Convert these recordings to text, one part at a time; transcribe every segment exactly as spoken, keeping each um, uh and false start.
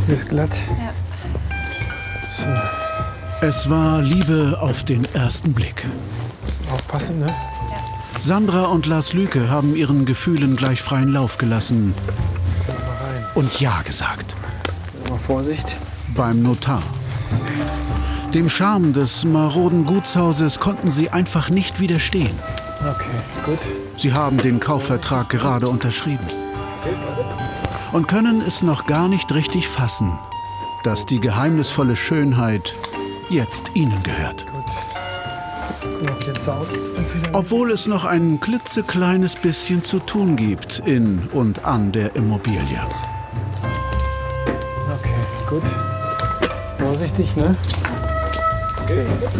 Hier ist glatt. Ja. So. Es war Liebe auf den ersten Blick. Aufpassen, ne? Ja. Sandra und Lars Lüke haben ihren Gefühlen gleich freien Lauf gelassen Mal rein. und Ja gesagt. Mal Vorsicht. Beim Notar. Dem Charme des maroden Gutshauses konnten sie einfach nicht widerstehen. Okay, gut. Sie haben den Kaufvertrag gerade unterschrieben und können es noch gar nicht richtig fassen, dass die geheimnisvolle Schönheit jetzt ihnen gehört. Gut. Noch den Zaun. Obwohl es noch ein klitzekleines bisschen zu tun gibt in und an der Immobilie. Okay, gut. Vorsichtig, ne? Okay.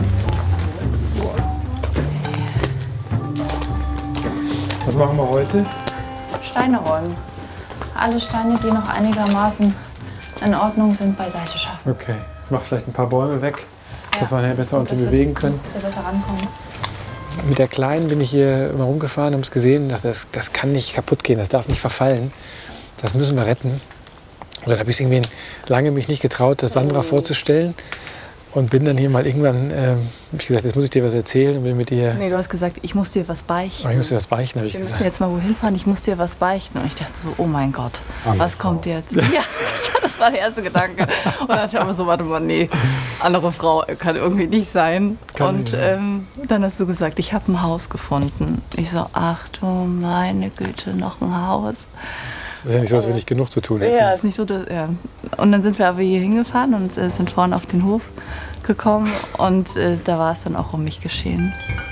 Was machen wir heute? Steine räumen. Alle Steine, die noch einigermaßen in Ordnung sind, beiseite schaffen. Okay. Ich mach vielleicht ein paar Bäume weg, Ja, dass wir nachher besser uns dass wir- bewegen können. Dass wir besser rankommen. Mit der Kleinen bin ich hier immer rumgefahren, haben es gesehen und dachte, das, das kann nicht kaputt gehen, das darf nicht verfallen. Das müssen wir retten. Und dann habe ich irgendwie lange mich nicht getraut, das Sandra vorzustellen. Und bin dann hier mal irgendwann, ähm, hab ich gesagt, jetzt muss ich dir was erzählen und bin mit ihr. Nee, du hast gesagt, ich muss dir was beichten. Oh, ich muss dir was beichten, habe ich Wir müssen gesagt. jetzt mal wohin fahren, ich muss dir was beichten. Und ich dachte so, oh mein Gott, Andere was Frau. kommt jetzt? Ja, ja, das war der erste Gedanke. Und dann dachte ich aber so, warte mal, nee, andere Frau kann irgendwie nicht sein. Kann und nicht, ja. ähm, dann hast du gesagt, ich habe ein Haus gefunden. Ich so, ach du meine Güte, noch ein Haus. Es ist ja nicht so, als wenn ich genug zu tun hätte. Ja, ist nicht so, dass, ja. Und dann sind wir aber hier hingefahren und äh, sind vorne auf den Hof gekommen und äh, da war es dann auch um mich geschehen.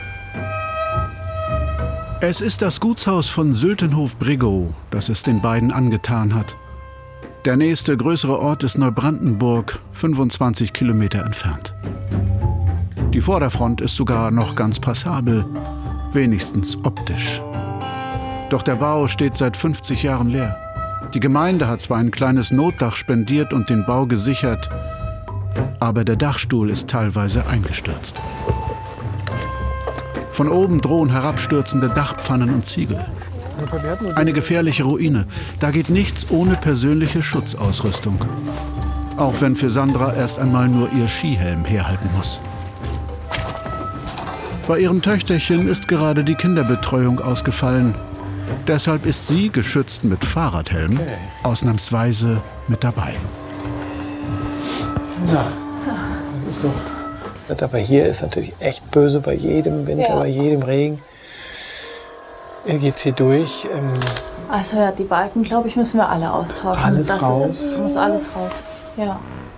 Es ist das Gutshaus von Sültenhof-Bregau, das es den beiden angetan hat. Der nächste größere Ort ist Neubrandenburg, fünfundzwanzig Kilometer entfernt. Die Vorderfront ist sogar noch ganz passabel, wenigstens optisch. Doch der Bau steht seit fünfzig Jahren leer. Die Gemeinde hat zwar ein kleines Notdach spendiert und den Bau gesichert, aber der Dachstuhl ist teilweise eingestürzt. Von oben drohen herabstürzende Dachpfannen und Ziegel. Eine gefährliche Ruine. Da geht nichts ohne persönliche Schutzausrüstung. Auch wenn für Sandra erst einmal nur ihr Skihelm herhalten muss. Bei ihrem Töchterchen ist gerade die Kinderbetreuung ausgefallen. Deshalb ist sie, geschützt mit Fahrradhelm, Okay. ausnahmsweise mit dabei. Na, das ist doch. Aber hier ist natürlich echt böse bei jedem Winter, Ja. bei jedem Regen. Hier geht's hier durch. Ähm, Also ja, die Balken, glaube ich, müssen wir alle austauschen. Alles das raus. Ist, muss alles raus. Ja.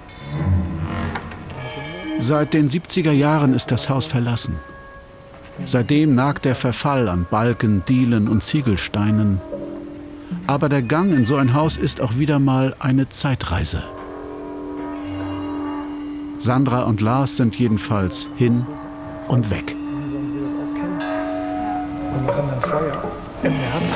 Seit den siebziger Jahren ist das Haus verlassen. Seitdem nagt der Verfall an Balken, Dielen und Ziegelsteinen. Aber der Gang in so ein Haus ist auch wieder mal eine Zeitreise. Sandra und Lars sind jedenfalls hin und weg. wir machen dann Feuer im März.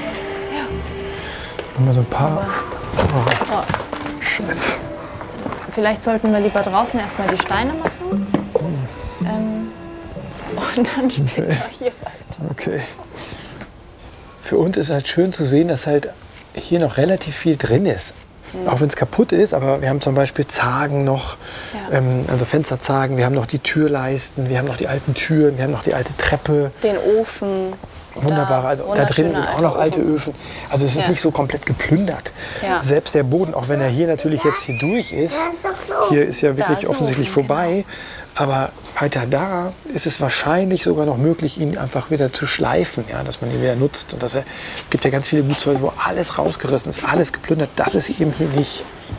Ja. Haben wir so ein paar. Oh, Scheiße. Vielleicht sollten wir lieber draußen erstmal die Steine machen. Ähm, und dann später Okay. hier weiter. Okay. Für uns ist halt schön zu sehen, dass halt hier noch relativ viel drin ist. Auch wenn es kaputt ist, aber wir haben zum Beispiel Zagen noch, Ja. ähm, also Fensterzagen, wir haben noch die Türleisten, wir haben noch die alten Türen, wir haben noch die alte Treppe. Den Ofen. Wunderbare, also da wunderschöne drin sind auch alte noch alte Ofen. Öfen. Also es ist Ja. nicht so komplett geplündert. Ja. Selbst der Boden, auch wenn er hier natürlich jetzt hier durch ist, hier ist ja wirklich ist ein offensichtlich Ofen, vorbei. Aber weiter da ist es wahrscheinlich sogar noch möglich, ihn einfach wieder zu schleifen, ja, dass man ihn wieder nutzt. Und das, es gibt ja ganz viele Gutshäuser, wo alles rausgerissen ist, alles geplündert. Das ist eben hier nicht.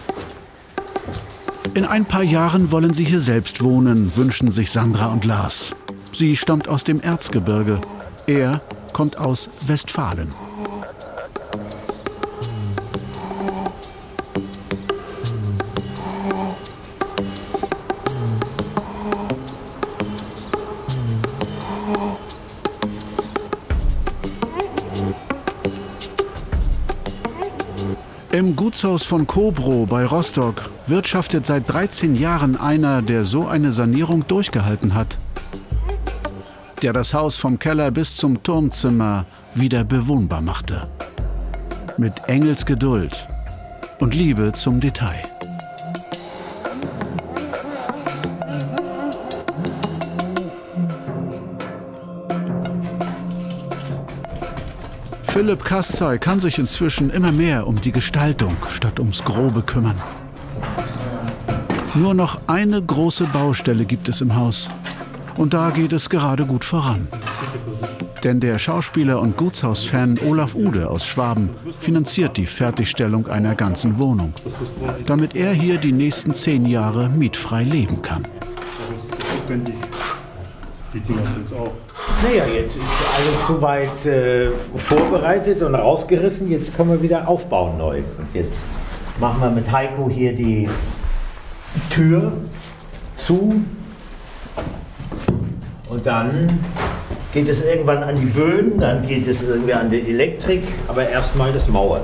In ein paar Jahren wollen sie hier selbst wohnen, wünschen sich Sandra und Lars. Sie stammt aus dem Erzgebirge. Er kommt aus Westfalen. Im Gutshaus von Kobrow bei Rostock wirtschaftet seit dreizehn Jahren einer, der so eine Sanierung durchgehalten hat. Der das Haus vom Keller bis zum Turmzimmer wieder bewohnbar machte. Mit Engelsgeduld und Liebe zum Detail. Philipp Kasszay kann sich inzwischen immer mehr um die Gestaltung statt ums Grobe kümmern. Nur noch eine große Baustelle gibt es im Haus. Und da geht es gerade gut voran. Denn der Schauspieler und Gutshausfan Olaf Ude aus Schwaben finanziert die Fertigstellung einer ganzen Wohnung, damit er hier die nächsten zehn Jahre mietfrei leben kann. Die Dinger sind auch. Naja, jetzt ist alles soweit äh, vorbereitet und rausgerissen. Jetzt können wir wieder aufbauen neu. Und jetzt machen wir mit Heiko hier die Tür zu. Und dann geht es irgendwann an die Böden, dann geht es irgendwie an die Elektrik, aber erstmal das Mauern.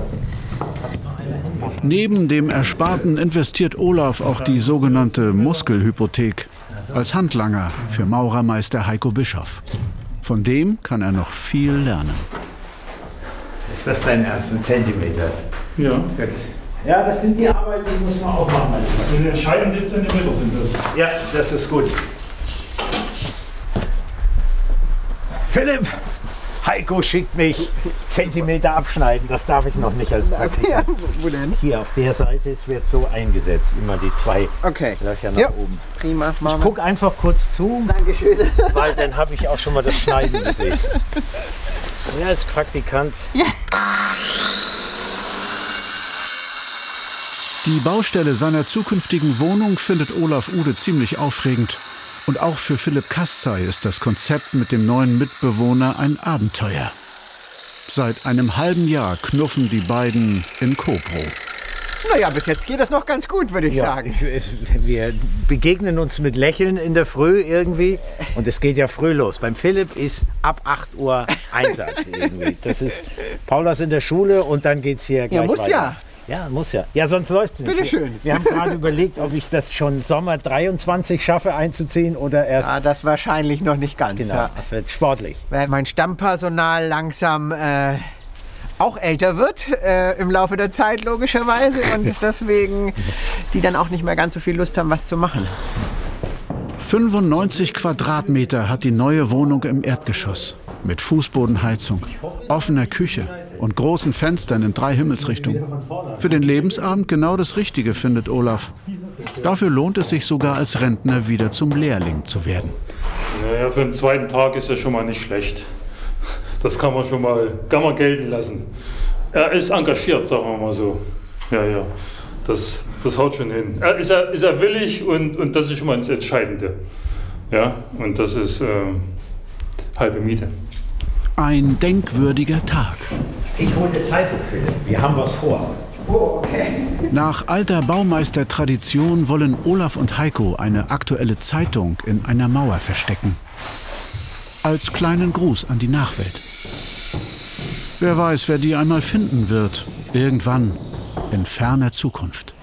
Neben dem Ersparten investiert Olaf auch die sogenannte Muskelhypothek als Handlanger für Maurermeister Heiko Bischoff. Von dem kann er noch viel lernen. Ist das dein Ernst? Ein Zentimeter? Ja. Gut. Ja, das sind die Arbeiten, die muss man auch machen. Das sind entscheidende Zentimeter sind das. Ja, das ist gut. Philipp, Heiko schickt mich Zentimeter abschneiden. Das darf ich noch nicht als Praktikant. Wo denn? Hier auf der Seite, es wird so eingesetzt. Immer die zwei Okay. Löcher nach Ja. oben. Prima, machen wir. Guck einfach kurz zu, Dankeschön. weil dann habe ich auch schon mal das Schneiden gesehen. Ja, als Praktikant. Die Baustelle seiner zukünftigen Wohnung findet Olaf Ude ziemlich aufregend. Und auch für Philipp Kasszay ist das Konzept mit dem neuen Mitbewohner ein Abenteuer. Seit einem halben Jahr knuffen die beiden in Kobro. Naja, bis jetzt geht das noch ganz gut, würde ich Ja, sagen. wir begegnen uns mit Lächeln in der Früh irgendwie und es geht ja früh los. Beim Philipp ist ab acht Uhr Einsatz irgendwie. Das ist Paula ist in der Schule und dann geht es hier gleich Ja, muss weiter. ja. Ja, muss ja. Ja, sonst läuft es nicht. Bitte schön. Wir, wir haben gerade überlegt, ob ich das schon Sommer dreiundzwanzig schaffe einzuziehen oder erst. Ja, das wahrscheinlich noch nicht ganz. Genau, Ja. das wird sportlich. Weil mein Stammpersonal langsam äh, auch älter wird äh, im Laufe der Zeit logischerweise und deswegen die dann auch nicht mehr ganz so viel Lust haben, was zu machen. fünfundneunzig Quadratmeter hat die neue Wohnung im Erdgeschoss. Mit Fußbodenheizung, offener Küche und großen Fenstern in drei Himmelsrichtungen. Für den Lebensabend genau das Richtige, findet Olaf. Dafür lohnt es sich sogar als Rentner wieder zum Lehrling zu werden. Naja, für den zweiten Tag ist das schon mal nicht schlecht. Das kann man schon mal, kann man gelten lassen. Er ist engagiert, sagen wir mal so. Ja, ja, das, das haut schon hin. Er ist, er, ist er willig und, und das ist schon mal das Entscheidende. Ja, und das ist äh, halbe Miete. Ein denkwürdiger Tag. Ich hole eine Zeitung, Philipp. Wir haben was vor. Oh, okay. Nach alter Baumeistertradition wollen Olaf und Heiko eine aktuelle Zeitung in einer Mauer verstecken. Als kleinen Gruß an die Nachwelt. Wer weiß, wer die einmal finden wird. Irgendwann in ferner Zukunft.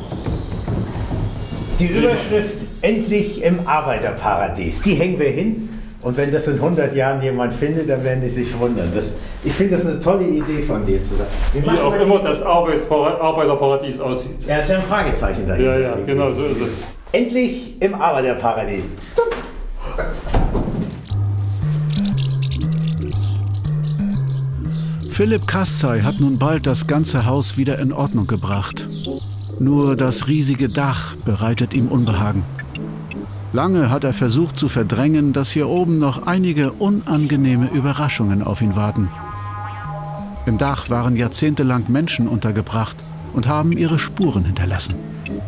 Die Überschrift "Endlich im Arbeiterparadies", die hängen wir hin. Und wenn das in hundert Jahren jemand findet, dann werden die sich wundern. Das, ich finde das eine tolle Idee von dir zu sagen. Wie auch immer das Arbeitspara- Arbeiterparadies aussieht. Ja, ist ja ein Fragezeichen dahinter. Ja, ja, genau so ist es. Endlich im Arbeiterparadies. Philipp Kasszay hat nun bald das ganze Haus wieder in Ordnung gebracht. Nur das riesige Dach bereitet ihm Unbehagen. Lange hat er versucht zu verdrängen, dass hier oben noch einige unangenehme Überraschungen auf ihn warten. Im Dach waren jahrzehntelang Menschen untergebracht und haben ihre Spuren hinterlassen.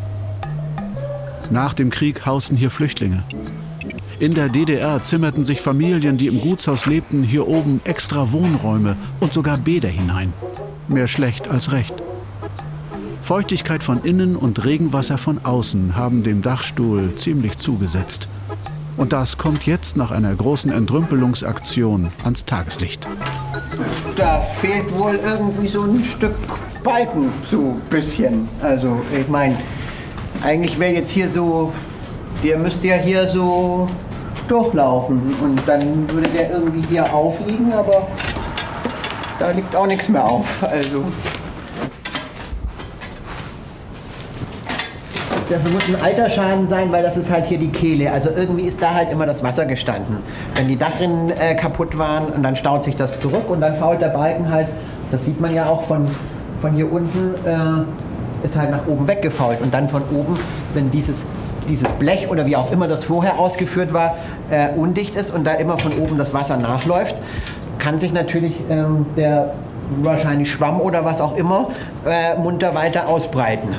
Nach dem Krieg hausten hier Flüchtlinge. In der D D R zimmerten sich Familien, die im Gutshaus lebten, hier oben extra Wohnräume und sogar Bäder hinein. Mehr schlecht als recht. Feuchtigkeit von innen und Regenwasser von außen haben dem Dachstuhl ziemlich zugesetzt. Und das kommt jetzt nach einer großen Entrümpelungsaktion ans Tageslicht. Da fehlt wohl irgendwie so ein Stück Balken so bisschen. Also ich meine, eigentlich wäre jetzt hier so, der müsste ja hier so durchlaufen und dann würde der irgendwie hier aufliegen, aber da liegt auch nichts mehr auf. Also das muss ein alter Schaden sein, weil das ist halt hier die Kehle. Also irgendwie ist da halt immer das Wasser gestanden. Wenn die Dachrinnen äh, kaputt waren und dann staut sich das zurück und dann fault der Balken halt, das sieht man ja auch von, von hier unten, äh, ist halt nach oben weggefault. Und dann von oben, wenn dieses, dieses Blech oder wie auch immer das vorher ausgeführt war, äh, undicht ist und da immer von oben das Wasser nachläuft, kann sich natürlich ähm, der wahrscheinlich Schwamm oder was auch immer äh, munter weiter ausbreiten.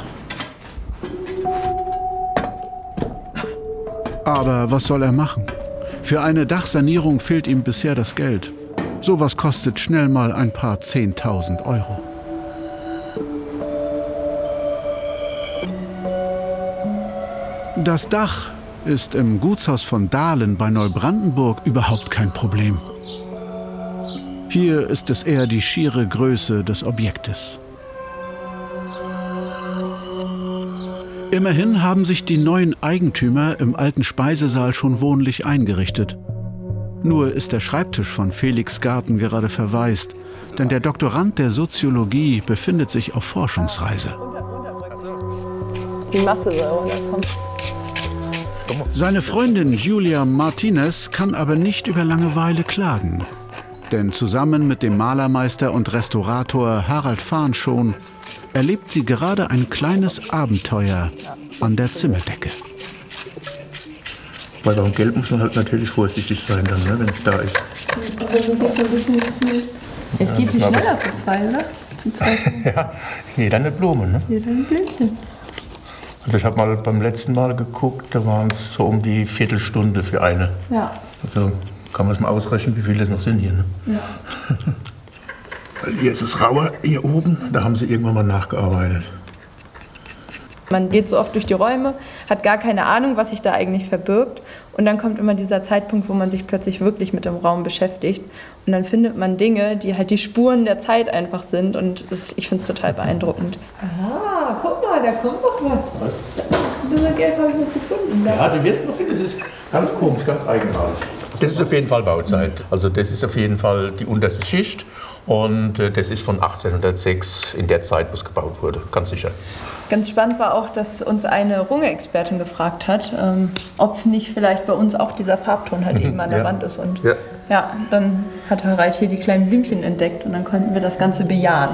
Aber was soll er machen? Für eine Dachsanierung fehlt ihm bisher das Geld. Sowas kostet schnell mal ein paar zehntausend Euro. Das Dach ist im Gutshaus von Dahlen bei Neubrandenburg überhaupt kein Problem. Hier ist es eher die schiere Größe des Objektes. Immerhin haben sich die neuen Eigentümer im alten Speisesaal schon wohnlich eingerichtet. Nur ist der Schreibtisch von Felix Garten gerade verwaist, denn der Doktorand der Soziologie befindet sich auf Forschungsreise. Die Masse soll runterkommen. Seine Freundin Julia Martinez kann aber nicht über Langeweile klagen. Denn zusammen mit dem Malermeister und Restaurator Harald Farnschon erlebt sie gerade ein kleines Abenteuer an der Zimmerdecke. Bei dem Geld muss man halt natürlich vorsichtig sein, dann, ne, wenn es da ist. Es geht viel schneller zu zweit, oder? Zu zweit. Ja, jeder eine Blume, ne? Jeder ein Blümchen. Also ich habe mal beim letzten Mal geguckt, da waren es so um die Viertelstunde für eine. Ja. Also kann man es mal ausrechnen, wie viele es noch sind hier. Ne? Ja. Weil hier ist es rauer, hier oben, da haben sie irgendwann mal nachgearbeitet. Man geht so oft durch die Räume, hat gar keine Ahnung, was sich da eigentlich verbirgt. Und dann kommt immer dieser Zeitpunkt, wo man sich plötzlich wirklich mit dem Raum beschäftigt. Und dann findet man Dinge, die halt die Spuren der Zeit einfach sind. Und das, ich finde es total beeindruckend. Ah, guck mal, da kommt noch was. Was? Dieser Gelb habe ich noch gefunden. Ja, du wirst noch finden, das ist ganz komisch, ganz eigenartig. Das ist auf jeden Fall Bauzeit. Also das ist auf jeden Fall die unterste Schicht. Und äh, das ist von achtzehnhundertsechs, in der Zeit, wo es gebaut wurde, ganz sicher. Ganz spannend war auch, dass uns eine Runge-Expertin gefragt hat, ähm, ob nicht vielleicht bei uns auch dieser Farbton halt eben an der Ja. Wand ist. Und Ja. ja, dann hat Harald hier die kleinen Blümchen entdeckt und dann konnten wir das Ganze bejahen.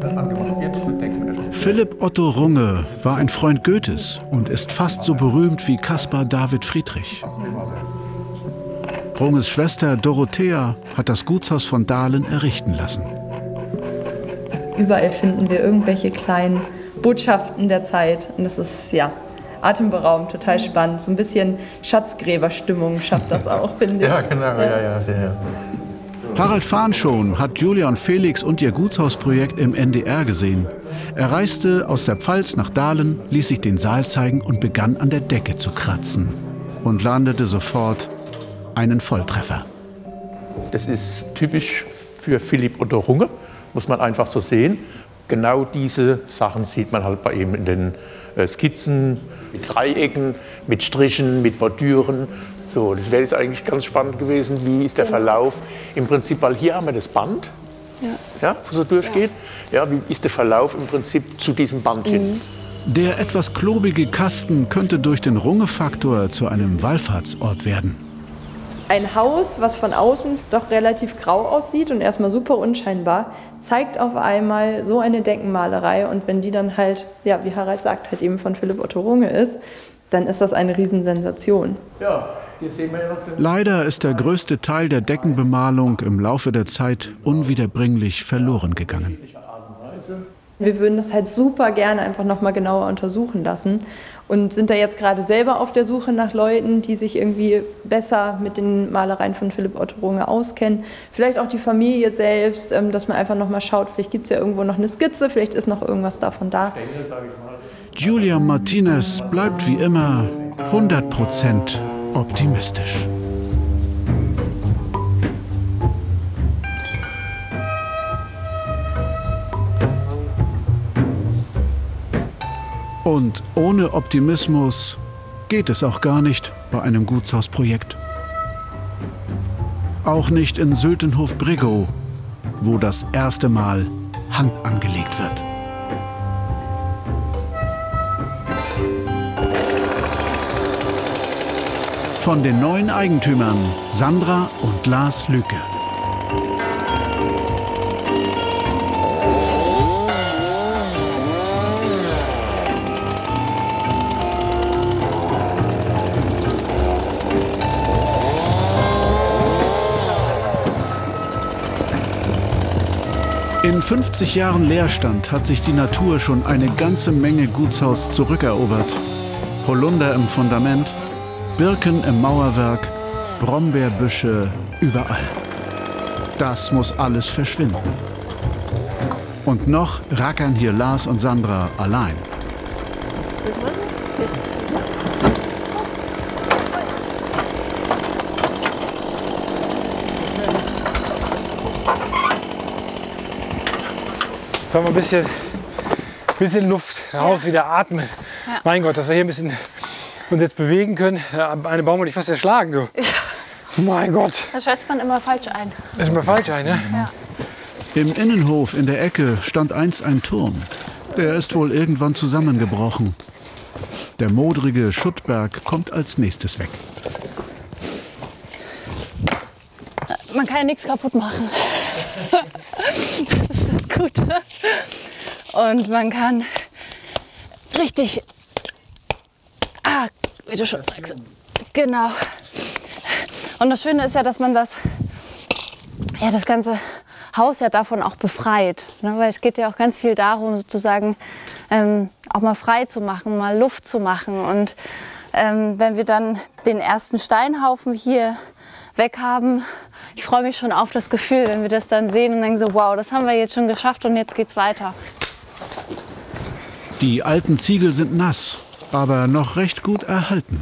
Philipp Otto Runge war ein Freund Goethes und ist fast so berühmt wie Caspar David Friedrich. Runges Schwester Dorothea hat das Gutshaus von Dahlen errichten lassen. Überall finden wir irgendwelche kleinen Botschaften der Zeit. Und das ist, ja, atemberaubend, total spannend. So ein bisschen Schatzgräberstimmung schafft das auch, finde ich. Ja, genau, ja, ja, ja. ja. Harald Farnschon hat Julia und Felix und ihr Gutshausprojekt im N D R gesehen. Er reiste aus der Pfalz nach Dahlen, ließ sich den Saal zeigen und begann an der Decke zu kratzen. Und landete sofort einen Volltreffer. Das ist typisch für Philipp Otto Runge, muss man einfach so sehen. Genau diese Sachen sieht man halt bei ihm in den äh, Skizzen, mit Dreiecken, mit Strichen, mit Bordüren. So, das wäre jetzt eigentlich ganz spannend gewesen, wie ist der Verlauf. Im Prinzip, weil hier haben wir das Band, Ja. ja, wo so durchgeht. Ja, wie ist der Verlauf im Prinzip zu diesem Band hin? Der etwas klobige Kasten könnte durch den Runge-Faktor zu einem Wallfahrtsort werden. Ein Haus, was von außen doch relativ grau aussieht und erstmal super unscheinbar, zeigt auf einmal so eine Deckenmalerei. Und wenn die dann halt, ja, wie Harald sagt, halt eben von Philipp Otto Runge ist, dann ist das eine Riesensensation. Ja, hier sehen wir ja noch den Leider ist der größte Teil der Deckenbemalung im Laufe der Zeit unwiederbringlich verloren gegangen. Wir würden das halt super gerne einfach nochmal genauer untersuchen lassen und sind da jetzt gerade selber auf der Suche nach Leuten, die sich irgendwie besser mit den Malereien von Philipp Otto Runge auskennen. Vielleicht auch die Familie selbst, dass man einfach nochmal schaut, vielleicht gibt es ja irgendwo noch eine Skizze, vielleicht ist noch irgendwas davon da. Julia Martinez bleibt wie immer hundert Prozent optimistisch. Und ohne Optimismus geht es auch gar nicht bei einem Gutshausprojekt. Auch nicht in Sültenhof-Bregau, wo das erste Mal Hand angelegt wird. Von den neuen Eigentümern Sandra und Lars Lücke. In fünfzig Jahren Leerstand hat sich die Natur schon eine ganze Menge Gutshaus zurückerobert. Holunder im Fundament, Birken im Mauerwerk, Brombeerbüsche überall. Das muss alles verschwinden. Und noch rackern hier Lars und Sandra allein. Jetzt haben wir ein bisschen, bisschen Luft raus, ja. Wieder atmen. Ja. Mein Gott, dass wir hier ein bisschen uns jetzt bewegen können. Eine Baum wollte ich fast erschlagen, du. Ja. Mein Gott. Das schätzt man immer falsch ein. Das ist immer falsch ein, ne? Ja. Im Innenhof in der Ecke stand einst ein Turm. Der ist wohl irgendwann zusammengebrochen. Der modrige Schuttberg kommt als nächstes weg. Man kann ja nichts kaputt machen. Das ist das Gute. Und man kann richtig, ah, wie du schon sagst, genau. Und das Schöne ist ja, dass man das, ja, das ganze Haus ja davon auch befreit. Ne? Weil es geht ja auch ganz viel darum, sozusagen ähm, auch mal frei zu machen, mal Luft zu machen. Und ähm, wenn wir dann den ersten Steinhaufen hier weg haben, ich freue mich schon auf das Gefühl, wenn wir das dann sehen und denken so, wow, das haben wir jetzt schon geschafft und jetzt geht's weiter. Die alten Ziegel sind nass, aber noch recht gut erhalten.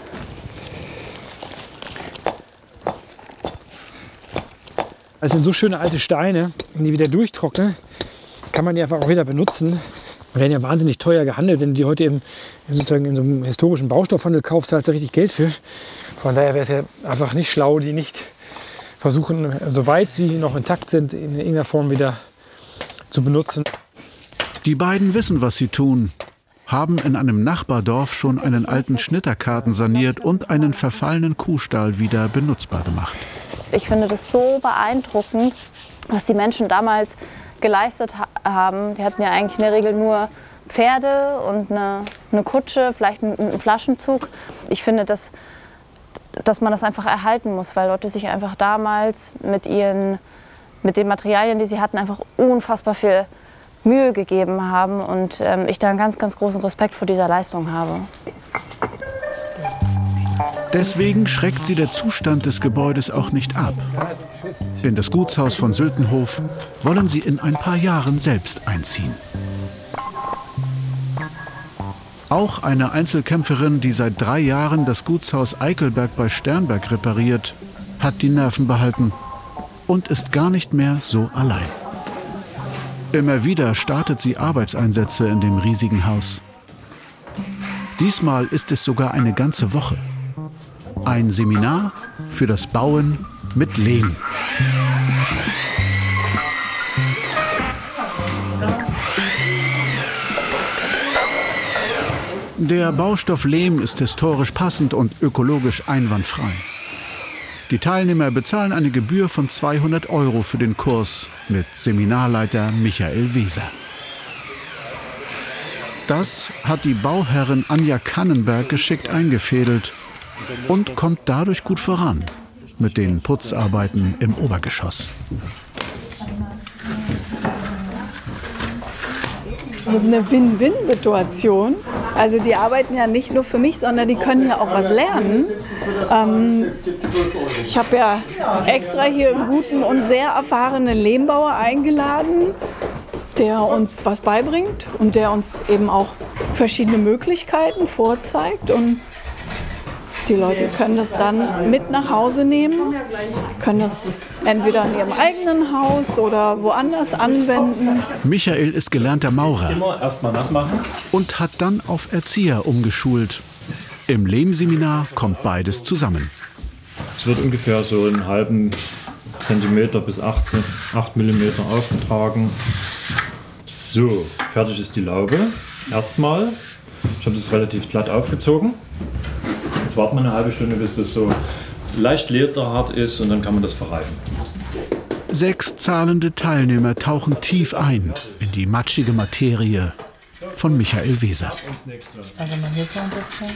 Es sind so schöne alte Steine, wenn die wieder durchtrocknen, kann man die einfach auch wieder benutzen. Die werden ja wahnsinnig teuer gehandelt, wenn du die heute eben sozusagen in so einem historischen Baustoffhandel kaufst, zahlst du richtig Geld für. Von daher wäre es ja einfach nicht schlau, die nicht versuchen, soweit sie noch intakt sind, in irgendeiner Form wieder zu benutzen. Die beiden wissen, was sie tun, haben in einem Nachbardorf schon einen alten Schnitterkarten saniert und einen verfallenen Kuhstall wieder benutzbar gemacht. Ich finde das so beeindruckend, was die Menschen damals geleistet ha haben. Die hatten ja eigentlich in der Regel nur Pferde und eine, eine Kutsche, vielleicht einen, einen Flaschenzug. Ich finde, dass, dass man das einfach erhalten muss, weil Leute sich einfach damals mit, ihren, mit den Materialien, die sie hatten, einfach unfassbar viel Mühe gegeben haben. Und ähm, ich da einen ganz, ganz großen Respekt vor dieser Leistung habe. Deswegen schreckt sie der Zustand des Gebäudes auch nicht ab. In das Gutshaus von Sültenhof wollen sie in ein paar Jahren selbst einziehen. Auch eine Einzelkämpferin, die seit drei Jahren das Gutshaus Eickelberg bei Sternberg repariert, hat die Nerven behalten und ist gar nicht mehr so allein. Immer wieder startet sie Arbeitseinsätze in dem riesigen Haus. Diesmal ist es sogar eine ganze Woche. Ein Seminar für das Bauen mit Lehm. Der Baustoff Lehm ist historisch passend und ökologisch einwandfrei. Die Teilnehmer bezahlen eine Gebühr von zweihundert Euro für den Kurs mit Seminarleiter Michael Weser. Das hat die Bauherrin Anja Kannenberg geschickt eingefädelt und kommt dadurch gut voran mit den Putzarbeiten im Obergeschoss. Das ist eine Win-Win-Situation. Also die arbeiten ja nicht nur für mich, sondern die können hier auch was lernen. Ähm, ich habe ja extra hier einen guten und sehr erfahrenen Lehmbauer eingeladen, der uns was beibringt und der uns eben auch verschiedene Möglichkeiten vorzeigt. Und die Leute können das dann mit nach Hause nehmen, können das entweder in ihrem eigenen Haus oder woanders anwenden. Michael ist gelernter Maurer Immer erstmal nass machen. und hat dann auf Erzieher umgeschult. Im Lehmseminar kommt beides zusammen. Es wird ungefähr so einen halben Zentimeter bis acht Millimeter aufgetragen. So, fertig ist die Laube. Erstmal, ich habe das relativ glatt aufgezogen. Jetzt Jetzt warten wir eine halbe Stunde, bis das so leicht lederhart ist und dann kann man das verreiben. Sechs zahlende Teilnehmer tauchen tief ein in die matschige Materie von Michael Weser. Also mal hier so ein bisschen.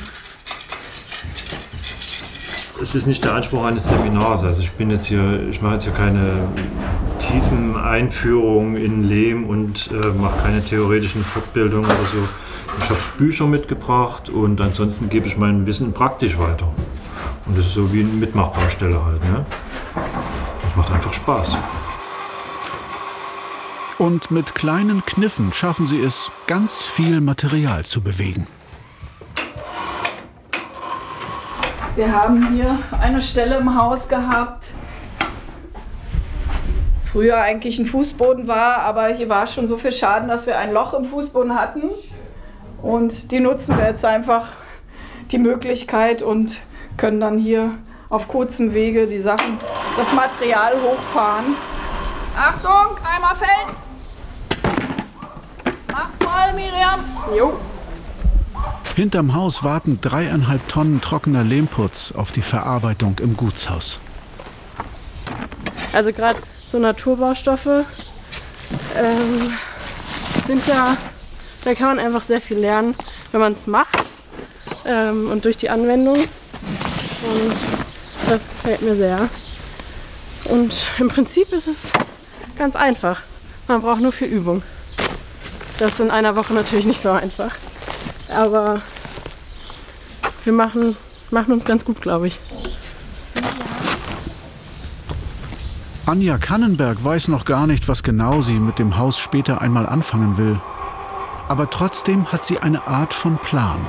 Es ist nicht der Anspruch eines Seminars. Also ich bin jetzt hier, ich mache jetzt hier keine tiefen Einführungen in Lehm und äh, mache keine theoretischen Fortbildungen oder so. Ich habe Bücher mitgebracht und ansonsten gebe ich mein Wissen praktisch weiter. Und das ist so wie eine Mitmachbaustelle halt. Ne? Das macht einfach Spaß. Und mit kleinen Kniffen schaffen sie es, ganz viel Material zu bewegen. Wir haben hier eine Stelle im Haus gehabt, früher eigentlich ein Fußboden war, aber hier war schon so viel Schaden, dass wir ein Loch im Fußboden hatten. Und die nutzen wir jetzt einfach, die Möglichkeit, und können dann hier auf kurzem Wege die Sachen, das Material hochfahren. Achtung, einmal fällt! Mach voll, Miriam! Jo. Hinterm Haus warten dreieinhalb Tonnen trockener Lehmputz auf die Verarbeitung im Gutshaus. Also gerade so Naturbaustoffe ähm, sind ja, da kann man einfach sehr viel lernen, wenn man es macht ähm, und durch die Anwendung. Und das gefällt mir sehr. Und im Prinzip ist es ganz einfach. Man braucht nur viel Übung. Das ist in einer Woche natürlich nicht so einfach. Aber wir machen, machen uns ganz gut, glaube ich. Anja Kannenberg weiß noch gar nicht, was genau sie mit dem Haus später einmal anfangen will. Aber trotzdem hat sie eine Art von Plan.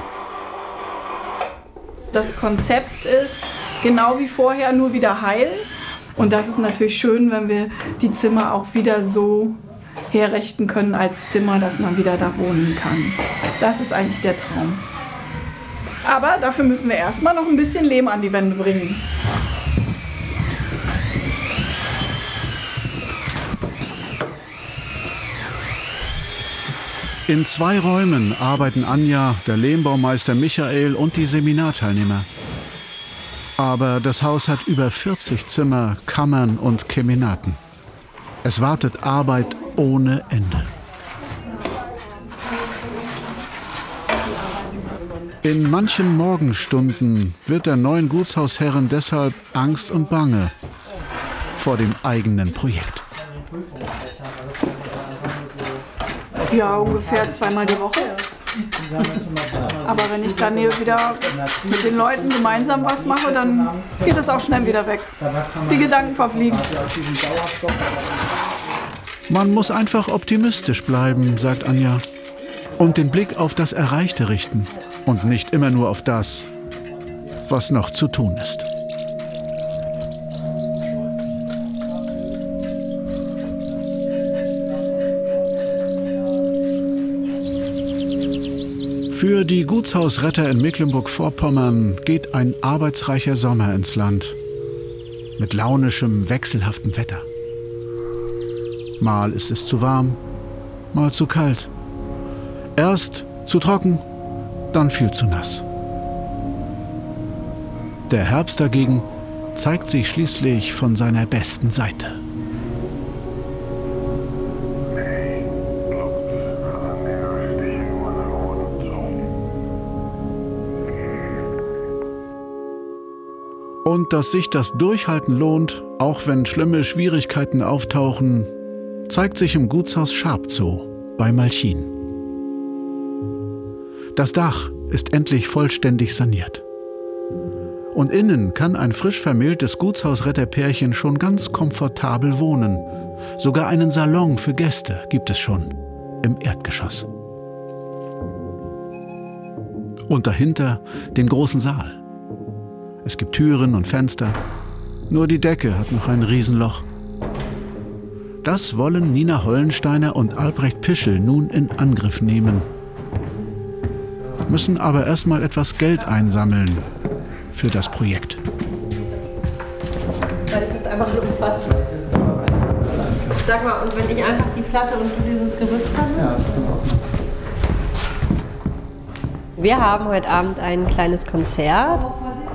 Das Konzept ist genau wie vorher, nur wieder heil. Und das ist natürlich schön, wenn wir die Zimmer auch wieder so herrichten können als Zimmer, dass man wieder da wohnen kann. Das ist eigentlich der Traum. Aber dafür müssen wir erstmal noch ein bisschen Lehm an die Wände bringen. In zwei Räumen arbeiten Anja, der Lehmbaumeister Michael und die Seminarteilnehmer. Aber das Haus hat über vierzig Zimmer, Kammern und Kemenaten. Es wartet Arbeit ohne Ende. In manchen Morgenstunden wird der neuen Gutshausherrin deshalb Angst und Bange vor dem eigenen Projekt. Ja, ungefähr zweimal die Woche. Aber wenn ich dann hier wieder mit den Leuten gemeinsam was mache, dann geht es auch schnell wieder weg. Die Gedanken verfliegen. Man muss einfach optimistisch bleiben, sagt Anja. Und den Blick auf das Erreichte richten. Und nicht immer nur auf das, was noch zu tun ist. Für die Gutshausretter in Mecklenburg-Vorpommern geht ein arbeitsreicher Sommer ins Land. Mit launischem, wechselhaftem Wetter. Mal ist es zu warm, mal zu kalt. Erst zu trocken, dann viel zu nass. Der Herbst dagegen zeigt sich schließlich von seiner besten Seite. Und dass sich das Durchhalten lohnt, auch wenn schlimme Schwierigkeiten auftauchen, zeigt sich im Gutshaus Scharpzow bei Malchin. Das Dach ist endlich vollständig saniert. Und innen kann ein frisch vermähltes Gutshausretterpärchen schon ganz komfortabel wohnen. Sogar einen Salon für Gäste gibt es schon im Erdgeschoss. Und dahinter den großen Saal. Es gibt Türen und Fenster. Nur die Decke hat noch ein Riesenloch. Das wollen Nina Hollensteiner und Albrecht Pischel nun in Angriff nehmen. Müssen aber erstmal etwas Geld einsammeln für das Projekt. Weil ich das einfach umfassen. Sag mal, und wenn ich einfach die Platte und du dieses Gerüst habe? Ja, das kann auch. Wir haben heute Abend ein kleines Konzert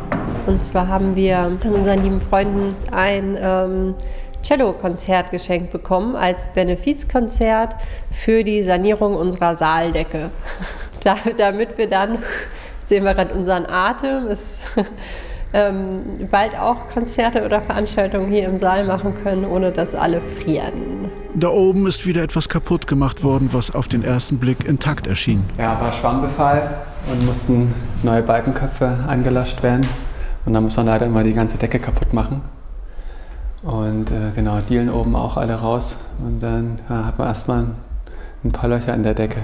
Und zwar haben wir von unseren lieben Freunden ein ähm, Cello-Konzert geschenkt bekommen als Benefizkonzert für die Sanierung unserer Saaldecke. da, damit wir dann, sehen wir gerade unseren Atem, ist, ähm, bald auch Konzerte oder Veranstaltungen hier im Saal machen können, ohne dass alle frieren. Da oben ist wieder etwas kaputt gemacht worden, was auf den ersten Blick intakt erschien. Ja, war Schwammbefall und mussten neue Balkenköpfe angelascht werden. Und dann muss man leider immer die ganze Decke kaputt machen. Und äh, genau, Dielen oben auch alle raus. Und dann ja, hat man erstmal ein paar Löcher in der Decke.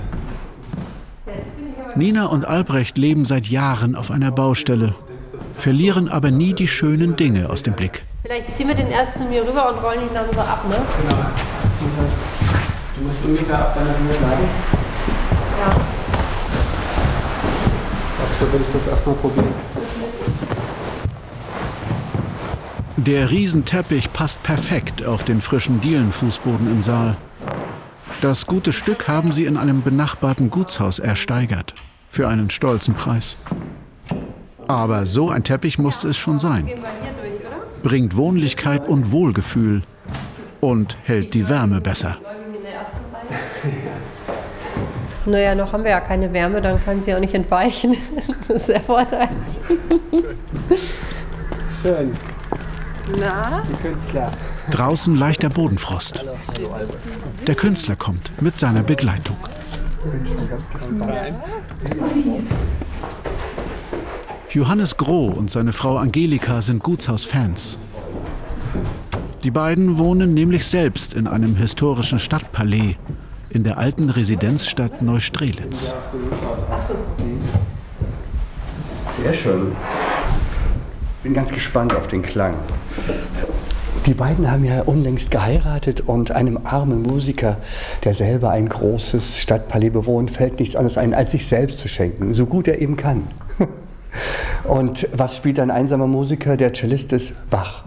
Nina und Albrecht leben seit Jahren auf einer Baustelle, verlieren aber nie die schönen Dinge aus dem Blick. Vielleicht ziehen wir den erst zu mir rüber und rollen ihn dann so ab, ne? Genau. Du musst ungefähr ab deiner Höhe bleiben. Ja. Ich glaube, so würde ich das erstmal probieren. Der Riesenteppich passt perfekt auf den frischen Dielenfußboden im Saal. Das gute Stück haben sie in einem benachbarten Gutshaus ersteigert. Für einen stolzen Preis. Aber so ein Teppich musste es schon sein. Bringt Wohnlichkeit und Wohlgefühl und hält die Wärme besser. Naja, noch haben wir ja keine Wärme, dann kann sie auch nicht entweichen. Das ist der Vorteil. Schön. Na? Die Künstler. Draußen leichter Bodenfrost. Der Künstler kommt mit seiner Begleitung. Johannes Groh und seine Frau Angelika sind Gutshaus-Fans. Die beiden wohnen nämlich selbst in einem historischen Stadtpalais in der alten Residenzstadt Neustrelitz. Sehr schön. Bin ganz gespannt auf den Klang. Die beiden haben ja unlängst geheiratet und einem armen Musiker, der selber ein großes Stadtpalais bewohnt, fällt nichts anderes ein, als sich selbst zu schenken, so gut er eben kann. Und was spielt ein einsamer Musiker? Der Cellist ist Bach.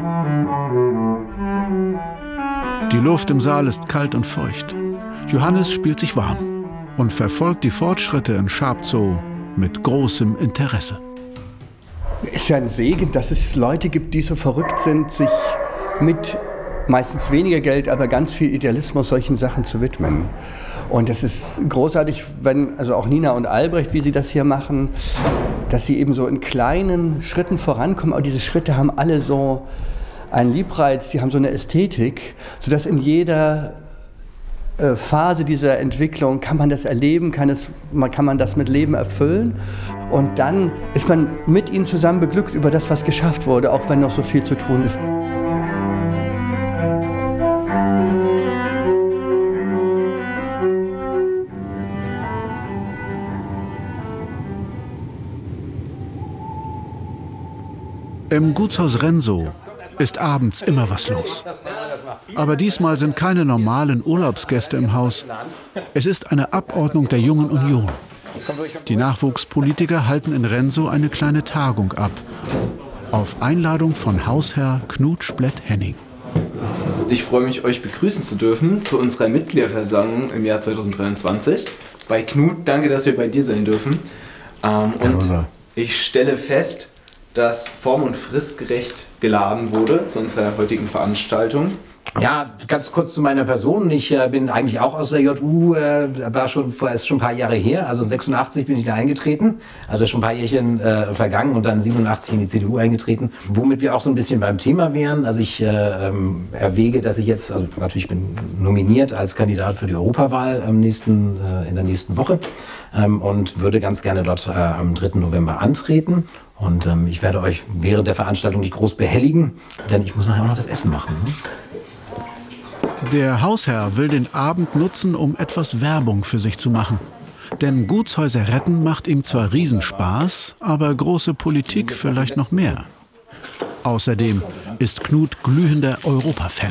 Die Luft im Saal ist kalt und feucht. Johannes spielt sich warm und verfolgt die Fortschritte in Schabzow mit großem Interesse. Es ist ja ein Segen, dass es Leute gibt, die so verrückt sind, sich mit meistens weniger Geld, aber ganz viel Idealismus solchen Sachen zu widmen. Und es ist großartig, wenn, also auch Nina und Albrecht, wie sie das hier machen, dass sie eben so in kleinen Schritten vorankommen. Aber diese Schritte haben alle so einen Liebreiz, die haben so eine Ästhetik, sodass in jeder äh, Phase dieser Entwicklung kann man das erleben, kann, es, man, kann man das mit Leben erfüllen. Und dann ist man mit ihnen zusammen beglückt über das, was geschafft wurde, auch wenn noch so viel zu tun ist. Im Gutshaus Rensow ist abends immer was los. Aber diesmal sind keine normalen Urlaubsgäste im Haus. Es ist eine Abordnung der Jungen Union. Die Nachwuchspolitiker halten in Rensow eine kleine Tagung ab. Auf Einladung von Hausherr Knut Splett-Henning. Ich freue mich, euch begrüßen zu dürfen zu unserer Mitgliederversammlung im Jahr zweitausenddreiundzwanzig. Bei Knut, danke, dass wir bei dir sein dürfen. Ähm, und ich stelle fest, dass form- und fristgerecht geladen wurde zu unserer heutigen Veranstaltung. Ja, ganz kurz zu meiner Person. Ich äh, bin eigentlich auch aus der J U, äh, war schon vor ist schon ein paar Jahre her. Also sechsundachtzig bin ich da eingetreten, also schon ein paar Jährchen äh, vergangen und dann siebenundachtzig in die C D U eingetreten. Womit wir auch so ein bisschen beim Thema wären. Also ich äh, ähm, erwäge, dass ich jetzt, also natürlich bin nominiert als Kandidat für die Europawahl am nächsten, äh, in der nächsten Woche ähm, und würde ganz gerne dort äh, am dritten November antreten. Und ähm, ich werde euch während der Veranstaltung nicht groß behelligen, denn ich muss nachher auch noch das Essen machen. Ne? Der Hausherr will den Abend nutzen, um etwas Werbung für sich zu machen. Denn Gutshäuser retten macht ihm zwar Riesenspaß, aber große Politik vielleicht noch mehr. Außerdem ist Knut glühender Europa-Fan.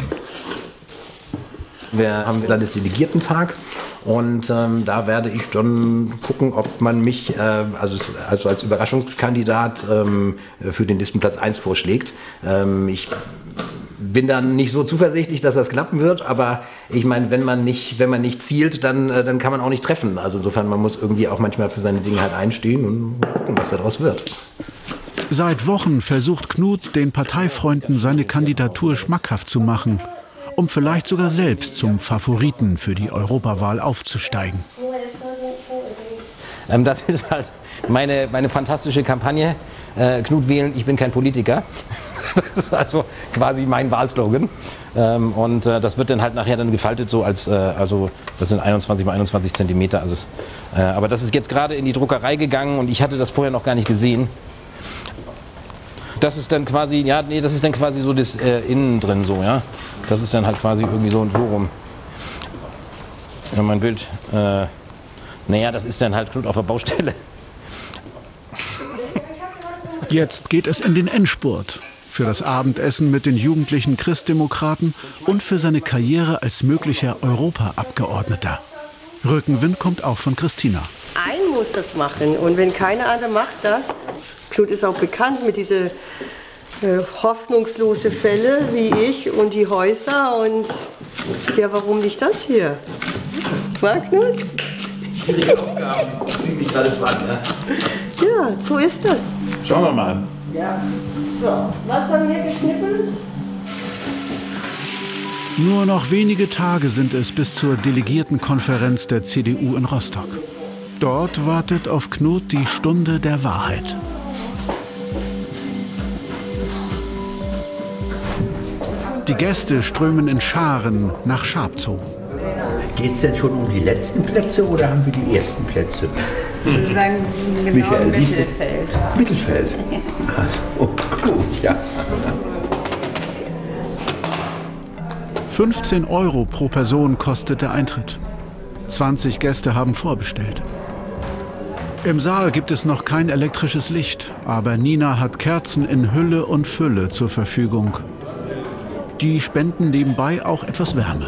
Wir haben Landesdelegiertentag und ähm, da werde ich dann gucken, ob man mich äh, also, also als Überraschungskandidat ähm, für den Listenplatz eins vorschlägt. Ähm, ich bin dann nicht so zuversichtlich, dass das klappen wird, aber ich meine, wenn man nicht, wenn man nicht zielt, dann, äh, dann kann man auch nicht treffen. Also insofern, man muss irgendwie auch manchmal für seine Dinge halt einstehen und gucken, was daraus wird. Seit Wochen versucht Knut, den Parteifreunden seine Kandidatur schmackhaft zu machen, um vielleicht sogar selbst zum Favoriten für die Europawahl aufzusteigen. Ähm, das ist halt meine, meine fantastische Kampagne. Äh, Knut wählen, ich bin kein Politiker. Das ist also quasi mein Wahlslogan. Ähm, und äh, das wird dann halt nachher dann gefaltet, so als, äh, also das sind einundzwanzig mal einundzwanzig Zentimeter. Also, äh, aber das ist jetzt gerade in die Druckerei gegangen und ich hatte das vorher noch gar nicht gesehen. Das ist dann quasi, ja, nee, das ist dann quasi so das äh, innen drin so, ja. Das ist dann halt quasi irgendwie so und so rum. Wenn mein Bild, äh, naja, das ist dann halt Knut auf der Baustelle. Jetzt geht es in den Endspurt. Für das Abendessen mit den jugendlichen Christdemokraten und für seine Karriere als möglicher Europaabgeordneter. Rückenwind kommt auch von Christina. Ein muss das machen und wenn keiner andere macht das, Knut ist auch bekannt mit diesen äh, hoffnungslose Fälle wie ich und die Häuser und ja, warum nicht das hier? War Knut? Schwierige Aufgaben, ziemlich alles an, ne? Ja, so ist das. Schauen wir mal. Ja. So, was haben wir geschnippelt? Nur noch wenige Tage sind es bis zur Delegiertenkonferenz der C D U in Rostock. Dort wartet auf Knut die Stunde der Wahrheit. Die Gäste strömen in Scharen nach Schabzow. Geht es denn schon um die letzten Plätze oder haben wir die ersten Plätze? Ich würde sagen, genau Michael, Mittelfeld. Mittelfeld. Oh, gut, ja. fünfzehn Euro pro Person kostet der Eintritt. zwanzig Gäste haben vorbestellt. Im Saal gibt es noch kein elektrisches Licht, aber Nina hat Kerzen in Hülle und Fülle zur Verfügung. Die spenden nebenbei auch etwas Wärme.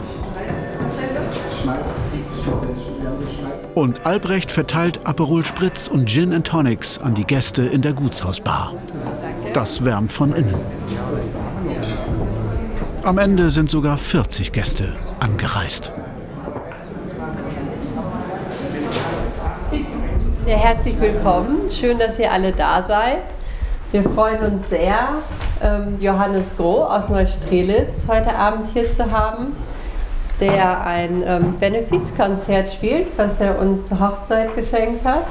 Und Albrecht verteilt Aperol Spritz und Gin and Tonics an die Gäste in der Gutshausbar. Das wärmt von innen. Am Ende sind sogar vierzig Gäste angereist. Ja, herzlich willkommen. Schön, dass ihr alle da seid. Wir freuen uns sehr, Johannes Groh aus Neustrelitz heute Abend hier zu haben, der ein ähm, Benefizkonzert spielt, was er uns zur Hochzeit geschenkt hat.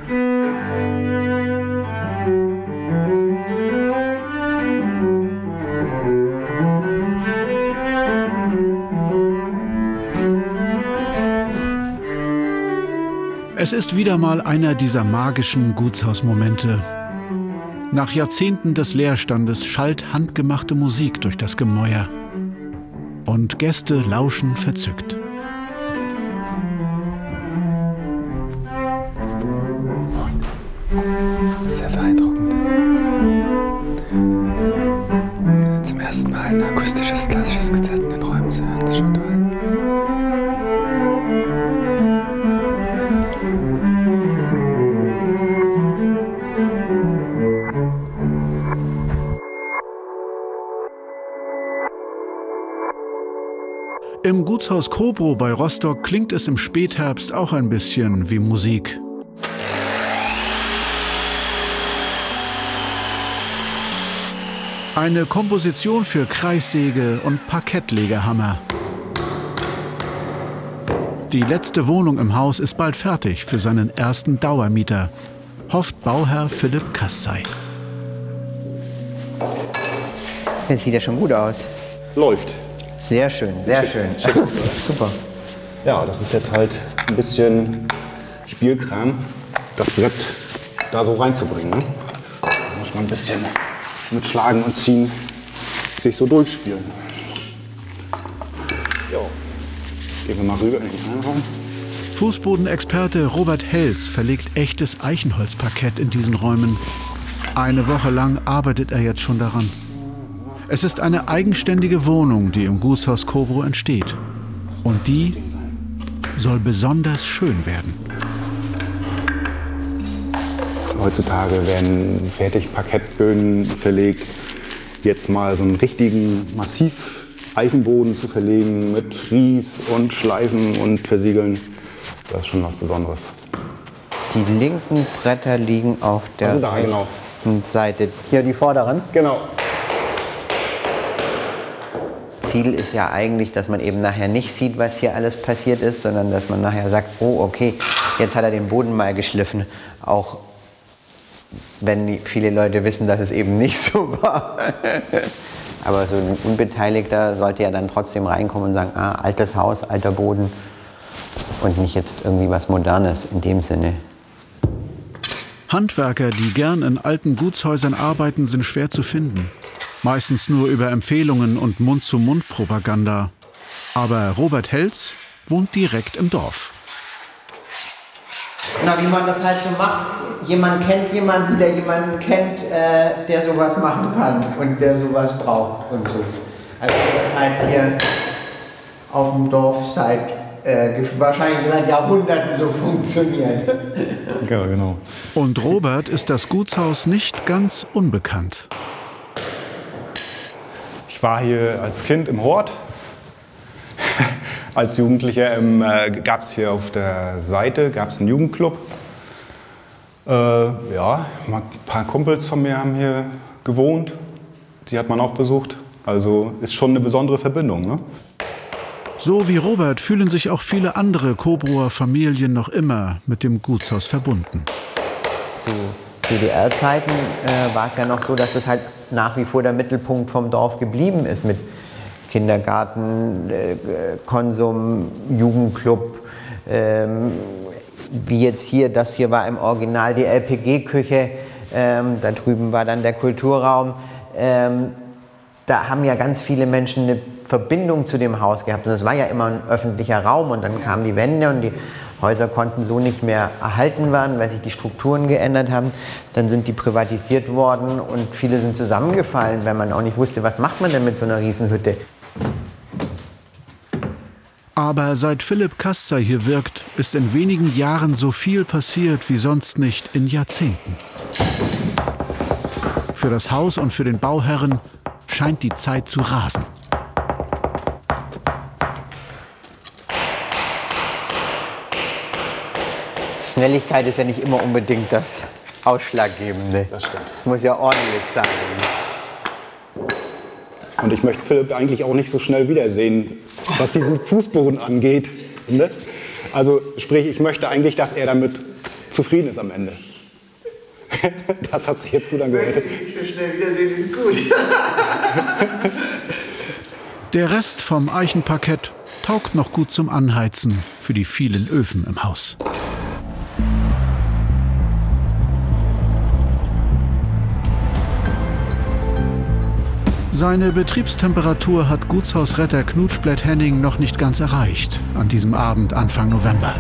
Es ist wieder mal einer dieser magischen Gutshausmomente. Nach Jahrzehnten des Leerstandes schallt handgemachte Musik durch das Gemäuer. Und Gäste lauschen verzückt. Sehr beeindruckend. Zum ersten Mal ein akustisches, klassisches Konzert in den Räumen zu hören, das ist schon toll. Im Gutshaus Kobrow bei Rostock klingt es im Spätherbst auch ein bisschen wie Musik. Eine Komposition für Kreissäge und Parkettlegerhammer. Die letzte Wohnung im Haus ist bald fertig für seinen ersten Dauermieter, hofft Bauherr Philipp Kassai. Das sieht ja schon gut aus. Läuft. Sehr schön, sehr schön. Super. Ja, das ist jetzt halt ein bisschen Spielkram, das Brett da so reinzubringen. Ne? Da muss man ein bisschen mit Schlagen und Ziehen sich so durchspielen. Jo. Gehen wir mal rüber in den Innenraum. Fußbodenexperte Robert Helz verlegt echtes Eichenholzparkett in diesen Räumen. Eine Woche lang arbeitet er jetzt schon daran. Es ist eine eigenständige Wohnung, die im Gutshaus Kobrow entsteht. Und die soll besonders schön werden. Heutzutage werden Fertigparkettböden verlegt. Jetzt mal so einen richtigen Massiv-Eichenboden zu verlegen mit Fries und Schleifen und Versiegeln, das ist schon was Besonderes. Die linken Bretter liegen auf der... Also da, genau. Seite. Hier die vorderen? Genau. Ziel ist ja eigentlich, dass man eben nachher nicht sieht, was hier alles passiert ist, sondern dass man nachher sagt, oh okay, jetzt hat er den Boden mal geschliffen, auch wenn die, viele Leute wissen, dass es eben nicht so war. Aber so ein Unbeteiligter sollte ja dann trotzdem reinkommen und sagen, ah, altes Haus, alter Boden und nicht jetzt irgendwie was Modernes in dem Sinne. Handwerker, die gern in alten Gutshäusern arbeiten, sind schwer zu finden. Meistens nur über Empfehlungen und Mund-zu-Mund-Propaganda. Aber Robert Helz wohnt direkt im Dorf. Na, wie man das halt so macht, jemand kennt jemanden, der jemanden kennt, äh, der sowas machen kann und der sowas braucht und so. Also das halt hier auf dem Dorf seit, äh, wahrscheinlich seit Jahrhunderten so funktioniert. Ja, genau. Und Robert ist das Gutshaus nicht ganz unbekannt. Ich war hier als Kind im Hort. Als Jugendlicher ähm, äh, gab es hier auf der Seite gab's einen Jugendclub. Äh, ja, ein paar Kumpels von mir haben hier gewohnt. Die hat man auch besucht. Also ist schon eine besondere Verbindung, ne? So wie Robert fühlen sich auch viele andere Kobroer Familien noch immer mit dem Gutshaus verbunden. Zu D D R-Zeiten äh, war es ja noch so, dass es halt nach wie vor der Mittelpunkt vom Dorf geblieben ist mit Kindergarten, äh, Konsum, Jugendclub. Ähm, wie jetzt hier, das hier war im Original die L P G-Küche, ähm, da drüben war dann der Kulturraum. Ähm, da haben ja ganz viele Menschen eine Verbindung zu dem Haus gehabt. Und es war ja immer ein öffentlicher Raum und dann kamen die Wände und die Häuser konnten so nicht mehr erhalten werden, weil sich die Strukturen geändert haben. Dann sind die privatisiert worden und viele sind zusammengefallen, weil man auch nicht wusste, was macht man denn mit so einer Riesenhütte. Aber seit Philipp Kaszer hier wirkt, ist in wenigen Jahren so viel passiert wie sonst nicht in Jahrzehnten. Für das Haus und für den Bauherren scheint die Zeit zu rasen. Schnelligkeit ist ja nicht immer unbedingt das Ausschlaggebende. Das stimmt. Muss ja ordentlich sein. Und ich möchte Philipp eigentlich auch nicht so schnell wiedersehen, was diesen Fußboden angeht. Ne? Also sprich, ich möchte eigentlich, dass er damit zufrieden ist am Ende. Das hat sich jetzt gut angehört. Ich möchte dich so schnell wiedersehen, ist gut. Der Rest vom Eichenparkett taugt noch gut zum Anheizen für die vielen Öfen im Haus. Seine Betriebstemperatur hat Gutshausretter Knut Splett-Henning noch nicht ganz erreicht, an diesem Abend Anfang November.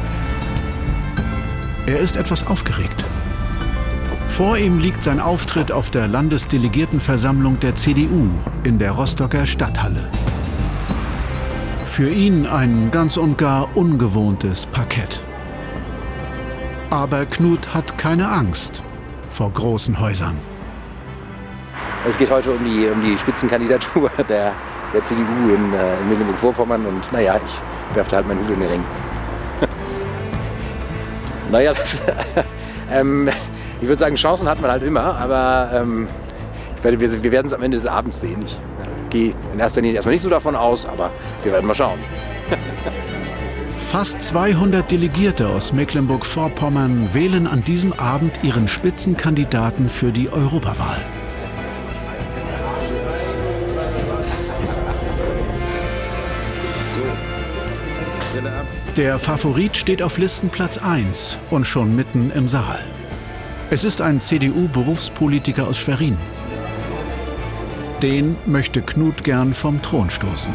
Er ist etwas aufgeregt. Vor ihm liegt sein Auftritt auf der Landesdelegiertenversammlung der C D U in der Rostocker Stadthalle. Für ihn ein ganz und gar ungewohntes Parkett. Aber Knut hat keine Angst vor großen Häusern. Es geht heute um die, um die Spitzenkandidatur der, der C D U in, äh, in Mecklenburg-Vorpommern und naja, ich werfe halt meinen Hut in den Ring. Naja, das, ähm, ich würde sagen, Chancen hat man halt immer, aber ähm, ich werde, wir, wir werden es am Ende des Abends sehen. Ich gehe in erster Linie erstmal nicht so davon aus, aber wir werden mal schauen. Fast zweihundert Delegierte aus Mecklenburg-Vorpommern wählen an diesem Abend ihren Spitzenkandidaten für die Europawahl. Der Favorit steht auf Listenplatz eins und schon mitten im Saal. Es ist ein C D U-Berufspolitiker aus Schwerin. Den möchte Knut gern vom Thron stoßen.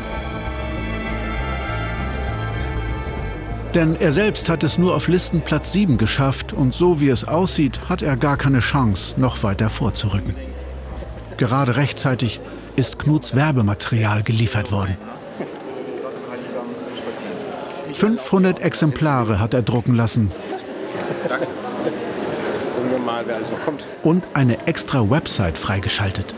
Denn er selbst hat es nur auf Listenplatz sieben geschafft und so wie es aussieht, hat er gar keine Chance, noch weiter vorzurücken. Gerade rechtzeitig ist Knuts Werbematerial geliefert worden. fünfhundert Exemplare hat er drucken lassen. Danke. Gucken wir mal, wer alles noch kommt. Und eine extra Website freigeschaltet.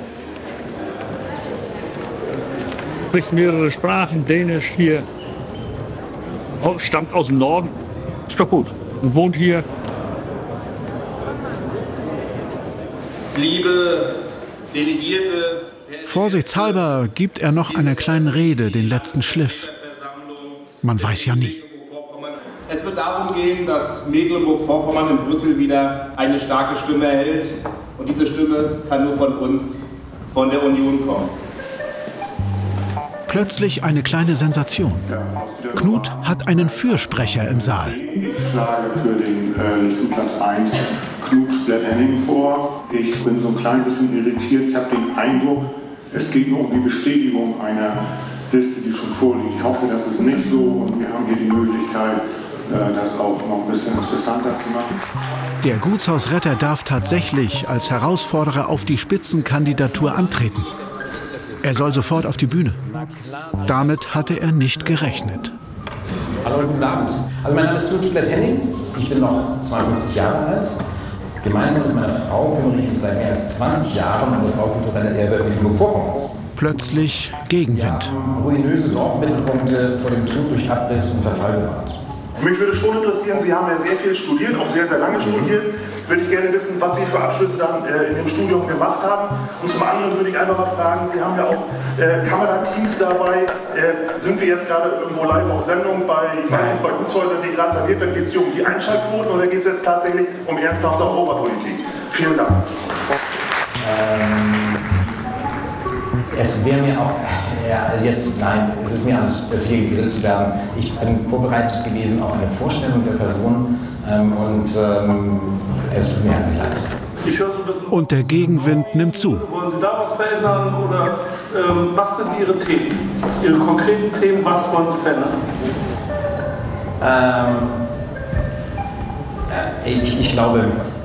Spricht mehrere Sprachen, Dänisch hier, stammt aus dem Norden, ist doch gut und wohnt hier. Liebe Delegierte. Vorsichtshalber gibt er noch einer kleinen Rede den letzten Schliff. Man weiß ja nie. Es wird darum gehen, dass Mecklenburg-Vorpommern in Brüssel wieder eine starke Stimme erhält. Und diese Stimme kann nur von uns, von der Union kommen. Plötzlich eine kleine Sensation. Knut hat einen Fürsprecher im Saal. Ich schlage für den äh, Listenplatz eins Knut Splett-Henning vor. Ich bin so ein klein bisschen irritiert. Ich habe den Eindruck, es geht nur um die Bestätigung einer Liste, die schon vorliegt. Ich hoffe, das ist nicht so und wir haben hier die Möglichkeit, äh, das auch noch ein bisschen interessanter zu machen. Der Gutshausretter darf tatsächlich als Herausforderer auf die Spitzenkandidatur antreten. Er soll sofort auf die Bühne. Damit hatte er nicht gerechnet. Hallo, guten Abend. Also mein Name ist Knut Splett-Henning. Ich bin noch zweiundfünfzig Jahre alt. Gemeinsam mit meiner Frau kümmere ich mich seit mehr als zwanzig Jahren um das baukulturelle Erbe Mecklenburg-Vorpommerns. Plötzlich Gegenwind. Wir haben ruinöse Dorfmittelpunkte vor dem Tod durch Abriss und Verfall bewahrt. Mich würde schon interessieren, Sie haben ja sehr viel studiert, auch sehr, sehr lange studiert. Würde ich gerne wissen, was Sie für Abschlüsse dann äh, in dem Studium gemacht haben. Und zum anderen würde ich einfach mal fragen, Sie haben ja auch äh, Kamerateams dabei. Äh, sind wir jetzt gerade irgendwo live auf Sendung bei, ich weiß nicht, bei Gutshäusern, die gerade saniert werden? Geht es hier um die Einschaltquoten oder geht es jetzt tatsächlich um ernsthafte Europapolitik? Vielen Dank. Ähm, es wäre mir auch, ja, jetzt, nein, es ist mir alles, das hier gegrillt zu werden. Ich bin vorbereitet gewesen auf eine Vorstellung der Person ähm, und ähm, es tut mir herzlich leid. Ich höre so ein bisschen. Und der Gegenwind nimmt zu. Wollen Sie da was verändern oder ähm, was sind Ihre Themen? Ihre konkreten Themen, was wollen Sie verändern? Ähm, äh, ich, ich glaube,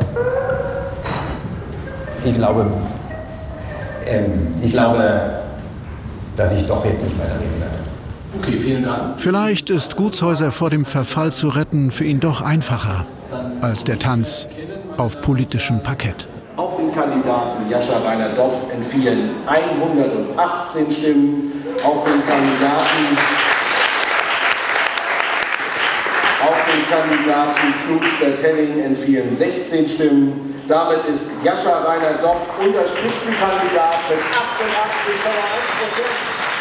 ich glaube, ähm, ich glaube, dass ich doch jetzt nicht weiterreden werde. Okay, vielen Dank. Vielleicht ist Gutshäuser vor dem Verfall zu retten für ihn doch einfacher als der Tanz auf politischem Parkett. Auf den Kandidaten Jascha Rainer Dopp entfielen hundertachtzehn Stimmen. Auf den Kandidaten, auf den Kandidaten Knut Splett-Henning entfielen sechzehn Stimmen. Damit ist Jascha Rainer Dopp unser Spitzenkandidat mit achtundachtzig Komma eins Prozent.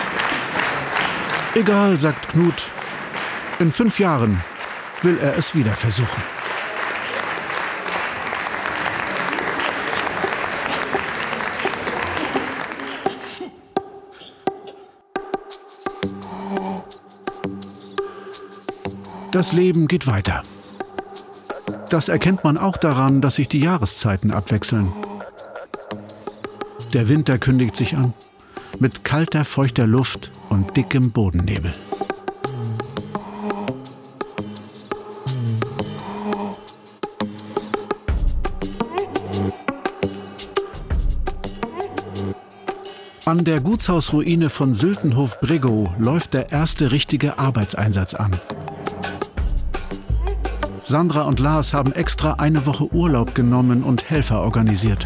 Egal, sagt Knut. In fünf Jahren will er es wieder versuchen. Das Leben geht weiter. Das erkennt man auch daran, dass sich die Jahreszeiten abwechseln. Der Winter kündigt sich an, mit kalter, feuchter Luft und dickem Bodennebel. An der Gutshausruine von Sültenhof-Breggow läuft der erste richtige Arbeitseinsatz an. Sandra und Lars haben extra eine Woche Urlaub genommen und Helfer organisiert.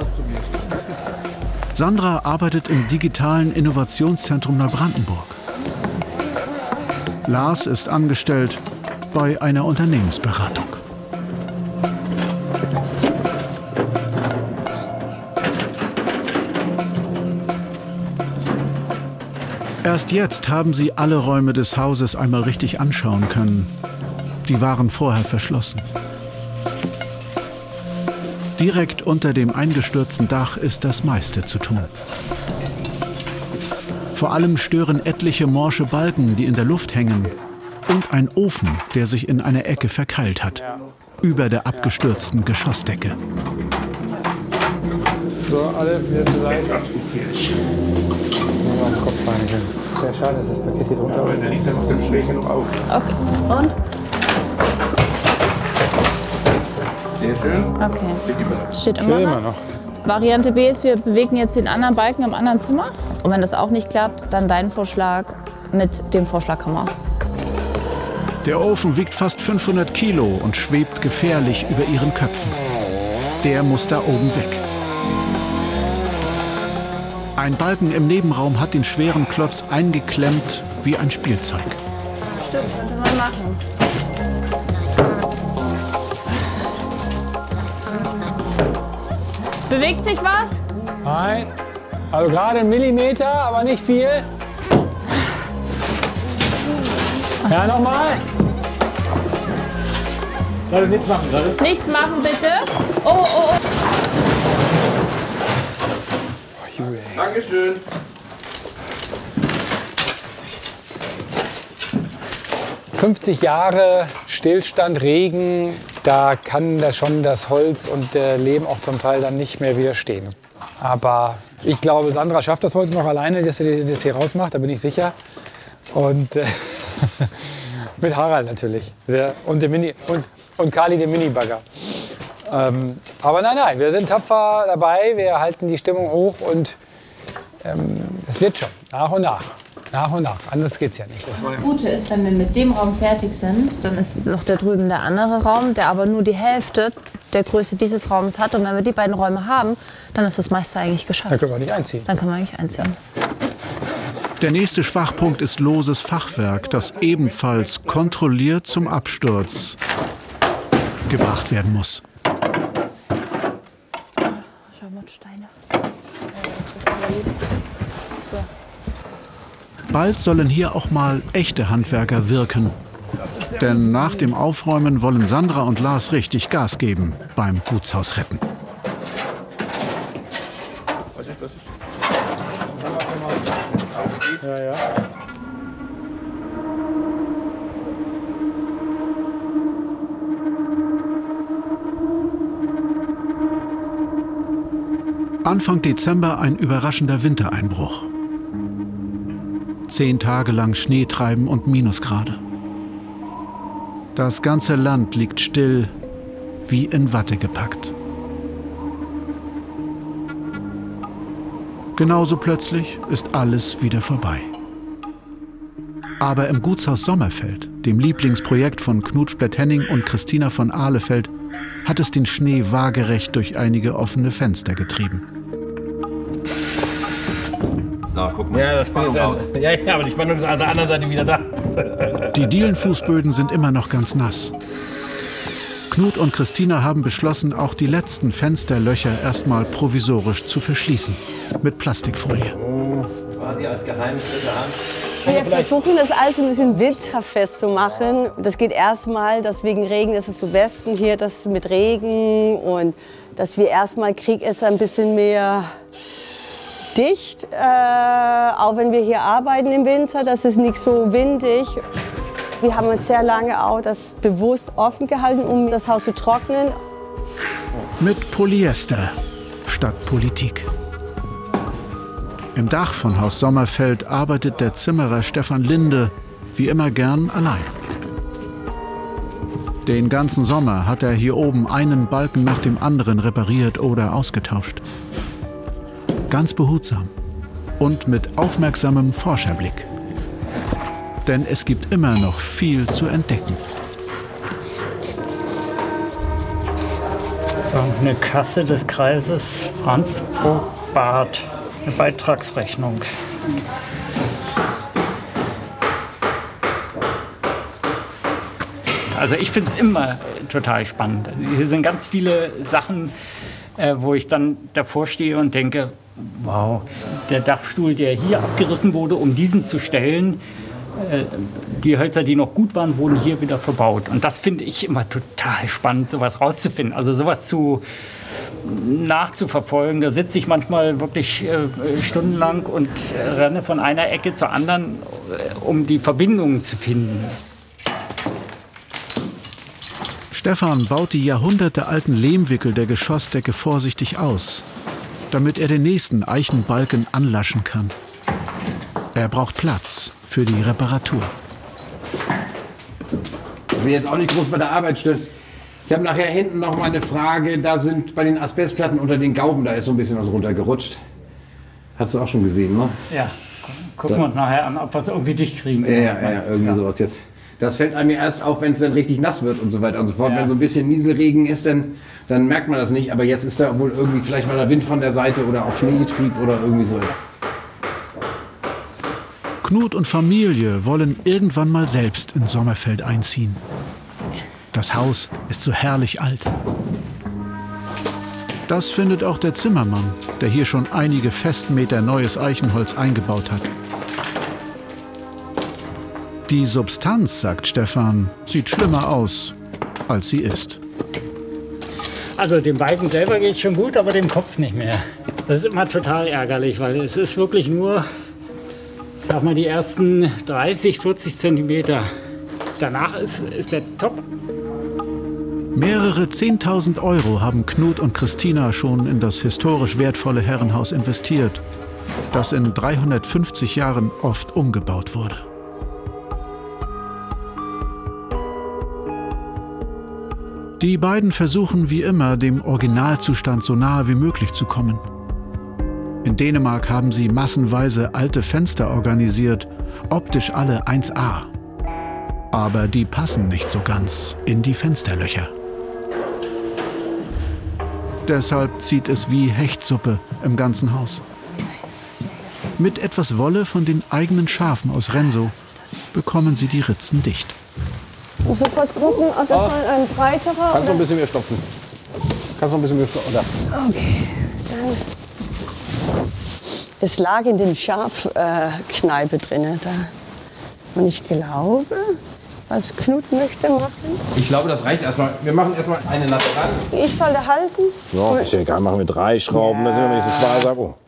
Sandra arbeitet im digitalen Innovationszentrum Neubrandenburg. Lars ist angestellt bei einer Unternehmensberatung. Erst jetzt haben sie alle Räume des Hauses einmal richtig anschauen können. Die waren vorher verschlossen. Direkt unter dem eingestürzten Dach ist das meiste zu tun. Vor allem stören etliche morsche Balken, die in der Luft hängen, und ein Ofen, der sich in einer Ecke verkeilt hat, über der abgestürzten Geschossdecke. So, alle wieder zur Seite. Kopf reinigen. Sehr schade, dass das Paket hier drunter ist. Der liegt dann auf dem Schräg noch auf. Okay, und? Sehr schön. Okay. Steht immer, Steht noch. immer noch. Variante B ist, wir bewegen jetzt den anderen Balken im anderen Zimmer. Und wenn das auch nicht klappt, dann dein Vorschlag mit dem Vorschlaghammer. Der Ofen wiegt fast fünfhundert Kilo und schwebt gefährlich über ihren Köpfen. Der muss da oben weg. Ein Balken im Nebenraum hat den schweren Klotz eingeklemmt wie ein Spielzeug. Stimmt, könnte man machen. Bewegt sich was? Nein. Also gerade einen Millimeter, aber nicht viel. Ja, nochmal. Leute, nichts machen, Leute. Nichts machen, bitte. Oh, oh, oh. Dankeschön. fünfzig Jahre Stillstand, Regen, da kann das schon das Holz und der Lehm auch zum Teil dann nicht mehr widerstehen. Aber ich glaube, Sandra schafft das heute noch alleine, dass sie das hier rausmacht, da bin ich sicher. Und äh, mit Harald natürlich. Der, und, der Mini, und, und Kali, der Minibagger. Ähm, aber nein, nein, wir sind tapfer dabei, wir halten die Stimmung hoch und ähm, es wird schon, nach und nach. Nach und nach, anders geht's ja nicht. Das, das Gute ist, wenn wir mit dem Raum fertig sind, dann ist noch da drüben der andere Raum, der aber nur die Hälfte der Größe dieses Raums hat. Und wenn wir die beiden Räume haben, dann ist das meiste eigentlich geschafft. Dann können wir nicht einziehen. Dann können wir eigentlich einziehen. Der nächste Schwachpunkt ist loses Fachwerk, das ebenfalls kontrolliert zum Absturz gebracht werden muss. Bald sollen hier auch mal echte Handwerker wirken. Denn nach dem Aufräumen wollen Sandra und Lars richtig Gas geben beim Gutshaus retten. Ja, ja. Anfang Dezember ein überraschender Wintereinbruch. Zehn Tage lang Schneetreiben und Minusgrade. Das ganze Land liegt still, wie in Watte gepackt. Genauso plötzlich ist alles wieder vorbei. Aber im Gutshaus Sommerfeld, dem Lieblingsprojekt von Knut Splett-Henning und Christina von Ahlefeld, hat es den Schnee waagerecht durch einige offene Fenster getrieben. So, guck mal. Ja, das Spannung raus. Ja, ja, aber die Spannung ist auf der anderen Seite wieder da. Die Dielenfußböden sind immer noch ganz nass. Knut und Christina haben beschlossen, auch die letzten Fensterlöcher erstmal provisorisch zu verschließen. Mit Plastikfolie. Oh, quasi als Geheimschritte an. Wir versuchen das alles ein bisschen winterfest zu machen. Das geht erstmal, dass wegen Regen ist es so Westen hier, das mit Regen und dass wir erstmal Krieg ist ein bisschen mehr dicht, äh, auch wenn wir hier arbeiten im Winter, das ist nicht so windig. Wir haben uns sehr lange auch das bewusst offen gehalten, um das Haus zu trocknen. Mit Polyester statt Politik. Im Dach von Haus Sommerfeld arbeitet der Zimmerer Stefan Linde wie immer gern allein. Den ganzen Sommer hat er hier oben einen Balken nach dem anderen repariert oder ausgetauscht. Ganz behutsam und mit aufmerksamem Forscherblick. Denn es gibt immer noch viel zu entdecken. Eine Kasse des Kreises Randsburg-Bad, eine Beitragsrechnung. Also ich finde es immer total spannend. Hier sind ganz viele Sachen, äh, wo ich dann davor stehe und denke, wow, der Dachstuhl, der hier abgerissen wurde, um diesen zu stellen, äh, die Hölzer, die noch gut waren, wurden hier wieder verbaut. Und das finde ich immer total spannend, sowas rauszufinden. Also sowas zu nachzuverfolgen. Da sitze ich manchmal wirklich äh, stundenlang und äh, renne von einer Ecke zur anderen, äh, um die Verbindungen zu finden. Stefan baut die jahrhundertealten Lehmwickel der Geschossdecke vorsichtig aus, damit er den nächsten Eichenbalken anlaschen kann. Er braucht Platz für die Reparatur. Ich will jetzt auch nicht groß bei der Arbeit stören. Ich habe nachher hinten noch mal eine Frage. Da sind bei den Asbestplatten unter den Gauben, da ist so ein bisschen was runtergerutscht. Hast du auch schon gesehen, ne? Ja, gucken wir uns nachher an, ob wir es irgendwie dicht kriegen. Ja, ja, ja, irgendwie ja. Sowas jetzt. Das fällt einem ja erst auf, wenn es dann richtig nass wird und so weiter und so fort. Ja. Wenn so ein bisschen Nieselregen ist, dann, dann merkt man das nicht. Aber jetzt ist da wohl irgendwie vielleicht mal der Wind von der Seite oder auch Schneetrieb oder irgendwie so. Knut und Familie wollen irgendwann mal selbst in Sommerfeld einziehen. Das Haus ist so herrlich alt. Das findet auch der Zimmermann, der hier schon einige Festmeter neues Eichenholz eingebaut hat. Die Substanz, sagt Stefan, sieht schlimmer aus, als sie ist. Also dem Balken selber geht es schon gut, aber dem Kopf nicht mehr. Das ist immer total ärgerlich, weil es ist wirklich nur, sag mal, die ersten dreißig, vierzig Zentimeter. Danach ist, ist der top. Mehrere zehntausend Euro haben Knut und Christina schon in das historisch wertvolle Herrenhaus investiert, das in dreihundertfünfzig Jahren oft umgebaut wurde. Die beiden versuchen wie immer, dem Originalzustand so nahe wie möglich zu kommen. In Dänemark haben sie massenweise alte Fenster organisiert, optisch alle eins A. Aber die passen nicht so ganz in die Fensterlöcher. Deshalb zieht es wie Hechtsuppe im ganzen Haus. Mit etwas Wolle von den eigenen Schafen aus Renso bekommen sie die Ritzen dicht. Muss ich kurz gucken, ob das Oh. ein breiterer Kannst du oder? ein bisschen mehr stopfen? Kannst du ein bisschen mehr stopfen? Oder? Okay, dann. Es lag in dem Schafkneipe äh, drin. Da. Und ich glaube, was Knut möchte machen. Ich glaube, das reicht erstmal. Wir machen erstmal eine Natte ran. Ich sollte halten. Ja, ist ja egal, machen wir drei Schrauben, dann sind wir wenigstens sparsam. Oh.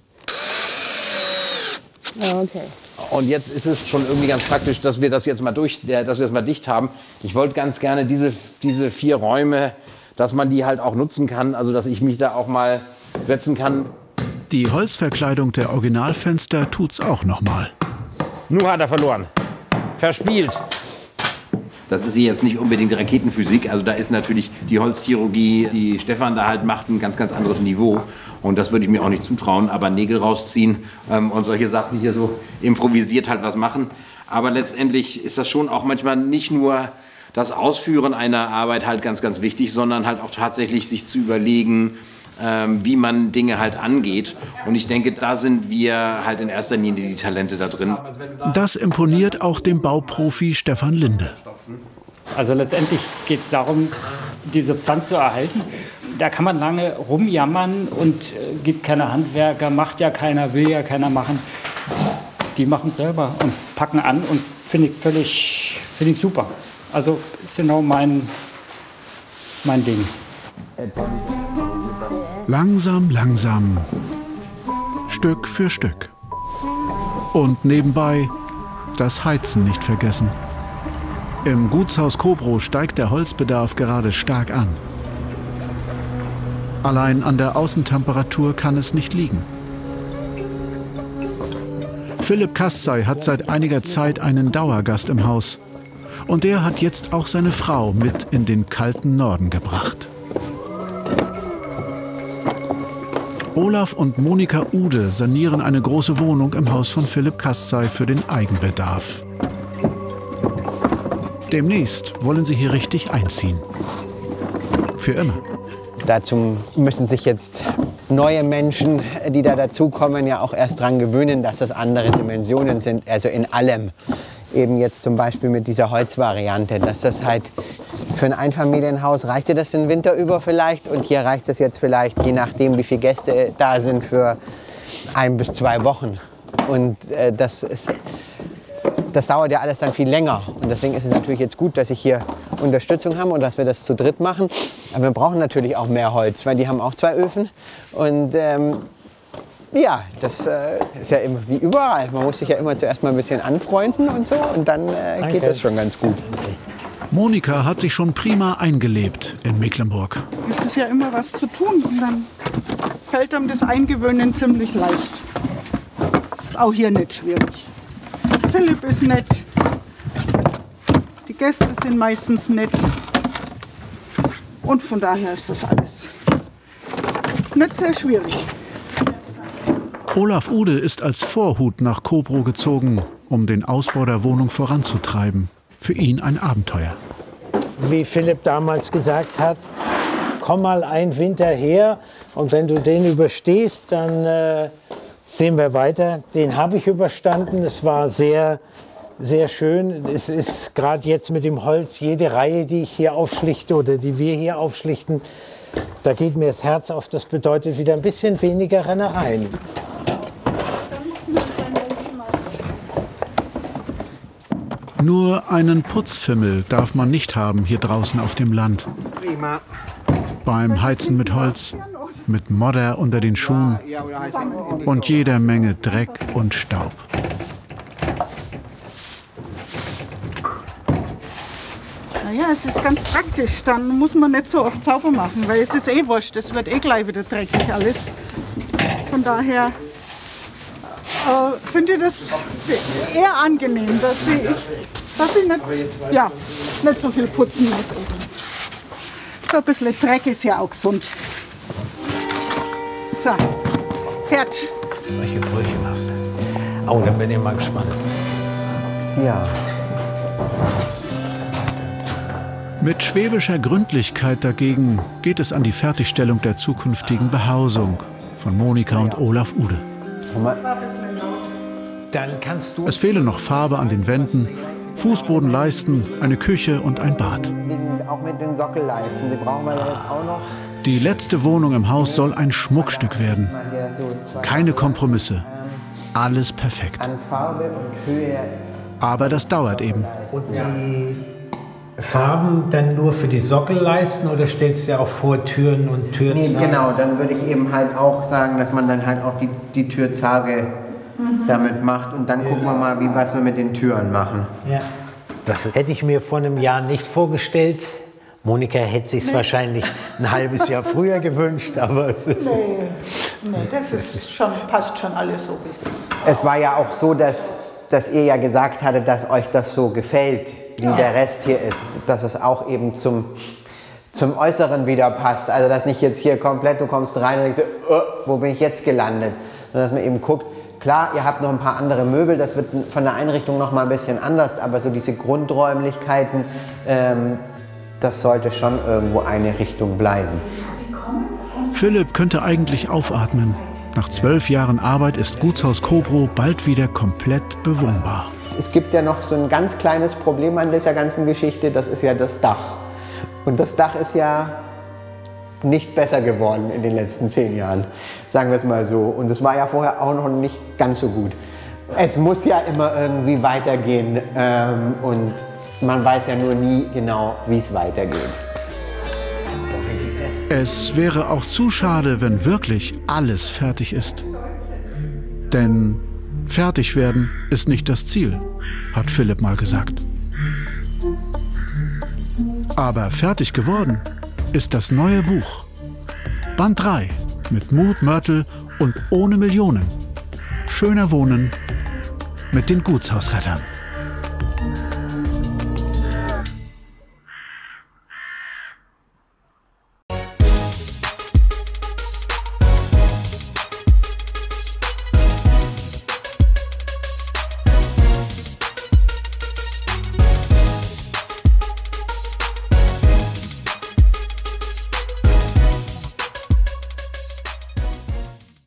Ja, okay. Und jetzt ist es schon irgendwie ganz praktisch, dass wir das jetzt mal durch, äh, dass wir das mal dicht haben. Ich wollte ganz gerne diese, diese vier Räume, dass man die halt auch nutzen kann, also dass ich mich da auch mal setzen kann. Die Holzverkleidung der Originalfenster tut's auch noch mal. Nun hat er verloren. Verspielt. Das ist hier jetzt nicht unbedingt Raketenphysik. Also da ist natürlich die Holzchirurgie, die Stefan da halt macht, ein ganz, ganz anderes Niveau. Und das würde ich mir auch nicht zutrauen. Aber Nägel rausziehen ähm, und solche Sachen hier so improvisiert halt was machen. Aber letztendlich ist das schon auch manchmal nicht nur das Ausführen einer Arbeit halt ganz, ganz wichtig, sondern halt auch tatsächlich sich zu überlegen, ähm, wie man Dinge halt angeht. Und ich denke, da sind wir halt in erster Linie die Talente da drin. Das imponiert auch dem Bauprofi Stefan Linde. Also letztendlich geht es darum, die Substanz zu erhalten. Da kann man lange rumjammern und äh, gibt keine Handwerker, macht ja keiner, will ja keiner machen. Die machen es selber und packen an und finde ich völlig, finde ich super. Also ist genau mein, mein Ding. Langsam, langsam, Stück für Stück. Und nebenbei das Heizen nicht vergessen. Im Gutshaus Kobrow steigt der Holzbedarf gerade stark an. Allein an der Außentemperatur kann es nicht liegen. Philipp Kastzai hat seit einiger Zeit einen Dauergast im Haus. Und der hat jetzt auch seine Frau mit in den kalten Norden gebracht. Olaf und Monika Ude sanieren eine große Wohnung im Haus von Philipp Kastzai für den Eigenbedarf. Demnächst wollen sie hier richtig einziehen. Für immer. Dazu müssen sich jetzt neue Menschen, die da dazukommen, ja auch erst dran gewöhnen, dass das andere Dimensionen sind, also in allem. Eben jetzt zum Beispiel mit dieser Holzvariante, dass das halt für ein Einfamilienhaus reichte das den Winter über vielleicht und hier reicht es jetzt vielleicht, je nachdem wie viele Gäste da sind, für ein bis zwei Wochen. Und äh, das ist, das dauert ja alles dann viel länger. Und deswegen ist es natürlich jetzt gut, dass ich hier Unterstützung habe und dass wir das zu dritt machen. Aber wir brauchen natürlich auch mehr Holz, weil die haben auch zwei Öfen. Und ähm, ja, das äh, ist ja immer wie überall. Man muss sich ja immer zuerst mal ein bisschen anfreunden und so. Und dann äh, geht das schon ganz gut. Monika hat sich schon prima eingelebt in Mecklenburg. Es ist ja immer was zu tun und dann fällt einem das Eingewöhnen ziemlich leicht. Ist auch hier nicht schwierig. Philipp ist nett, die Gäste sind meistens nett und von daher ist das alles nicht sehr schwierig. Olaf Ude ist als Vorhut nach Kobrow gezogen, um den Ausbau der Wohnung voranzutreiben. Für ihn ein Abenteuer. Wie Philipp damals gesagt hat, komm mal einen Winter her und wenn du den überstehst, dann äh, sehen wir weiter. Den habe ich überstanden. Es war sehr, sehr schön. Es ist gerade jetzt mit dem Holz, jede Reihe, die ich hier aufschlichte oder die wir hier aufschlichten, Da geht mir das Herz auf, das bedeutet wieder ein bisschen weniger Rennereien. Nur einen Putzfimmel darf man nicht haben hier draußen auf dem Land. Prima. Beim Heizen mit Holz, mit Modder unter den Schuhen und jeder Menge Dreck und Staub. Naja, es ist ganz praktisch, dann muss man nicht so oft sauber machen, weil es ist eh wurscht, es wird eh gleich wieder dreckig alles. Von daher äh, finde ich das eher angenehm, dass ich, dass ich nicht, ja, nicht so viel putzen muss. So ein bisschen Dreck ist ja auch gesund. So, fertig. Solche Brüche machst du. Oh, dann bin ich mal gespannt. Ja. Mit schwäbischer Gründlichkeit dagegen geht es an die Fertigstellung der zukünftigen Behausung von Monika und Olaf Ude. Dann kannst du Es fehle noch Farbe an den Wänden, Fußbodenleisten, eine Küche und ein Bad. Auch mit den Sockelleisten, die brauchen wir jetzt auch noch. Die letzte Wohnung im Haus soll ein Schmuckstück werden. Keine Kompromisse. Alles perfekt. An Farbe und Höhe. Aber das dauert eben. Und die Farben dann nur für die Sockelleisten oder stellst du ja auch vor Türen und Türzargen? Nee, genau, dann würde ich eben halt auch sagen, dass man dann halt auch die, die Türzarge mhm. damit macht. Und dann gucken wir mal, wie, was wir mit den Türen machen. Ja. Das hätte ich mir vor einem Jahr nicht vorgestellt. Monika hätte sich es wahrscheinlich ein halbes Jahr früher gewünscht, aber es ist... Nee, nee das ist schon, passt schon alles so, wie es ist. Es war ja auch so, dass, dass ihr ja gesagt hattet, dass euch das so gefällt, wie ja. der Rest hier ist. Dass es auch eben zum, zum Äußeren wieder passt. Also dass nicht jetzt hier komplett, du kommst rein und denkst, oh, wo bin ich jetzt gelandet? Sondern dass man eben guckt, klar, ihr habt noch ein paar andere Möbel, das wird von der Einrichtung noch mal ein bisschen anders, aber so diese Grundräumlichkeiten, ähm, das sollte schon irgendwo eine Richtung bleiben. Philipp könnte eigentlich aufatmen. Nach zwölf Jahren Arbeit ist Gutshaus Kobrow bald wieder komplett bewohnbar. Es gibt ja noch so ein ganz kleines Problem an dieser ganzen Geschichte, das ist ja das Dach. Und das Dach ist ja nicht besser geworden in den letzten zehn Jahren, sagen wir es mal so. Und es war ja vorher auch noch nicht ganz so gut. Es muss ja immer irgendwie weitergehen ähm, und man weiß ja nur nie genau, wie es weitergeht. Es wäre auch zu schade, wenn wirklich alles fertig ist. Denn fertig werden ist nicht das Ziel, hat Philipp mal gesagt. Aber fertig geworden ist das neue Buch. Band drei mit Mut, Mörtel und ohne Millionen. Schöner Wohnen mit den Gutshausrettern.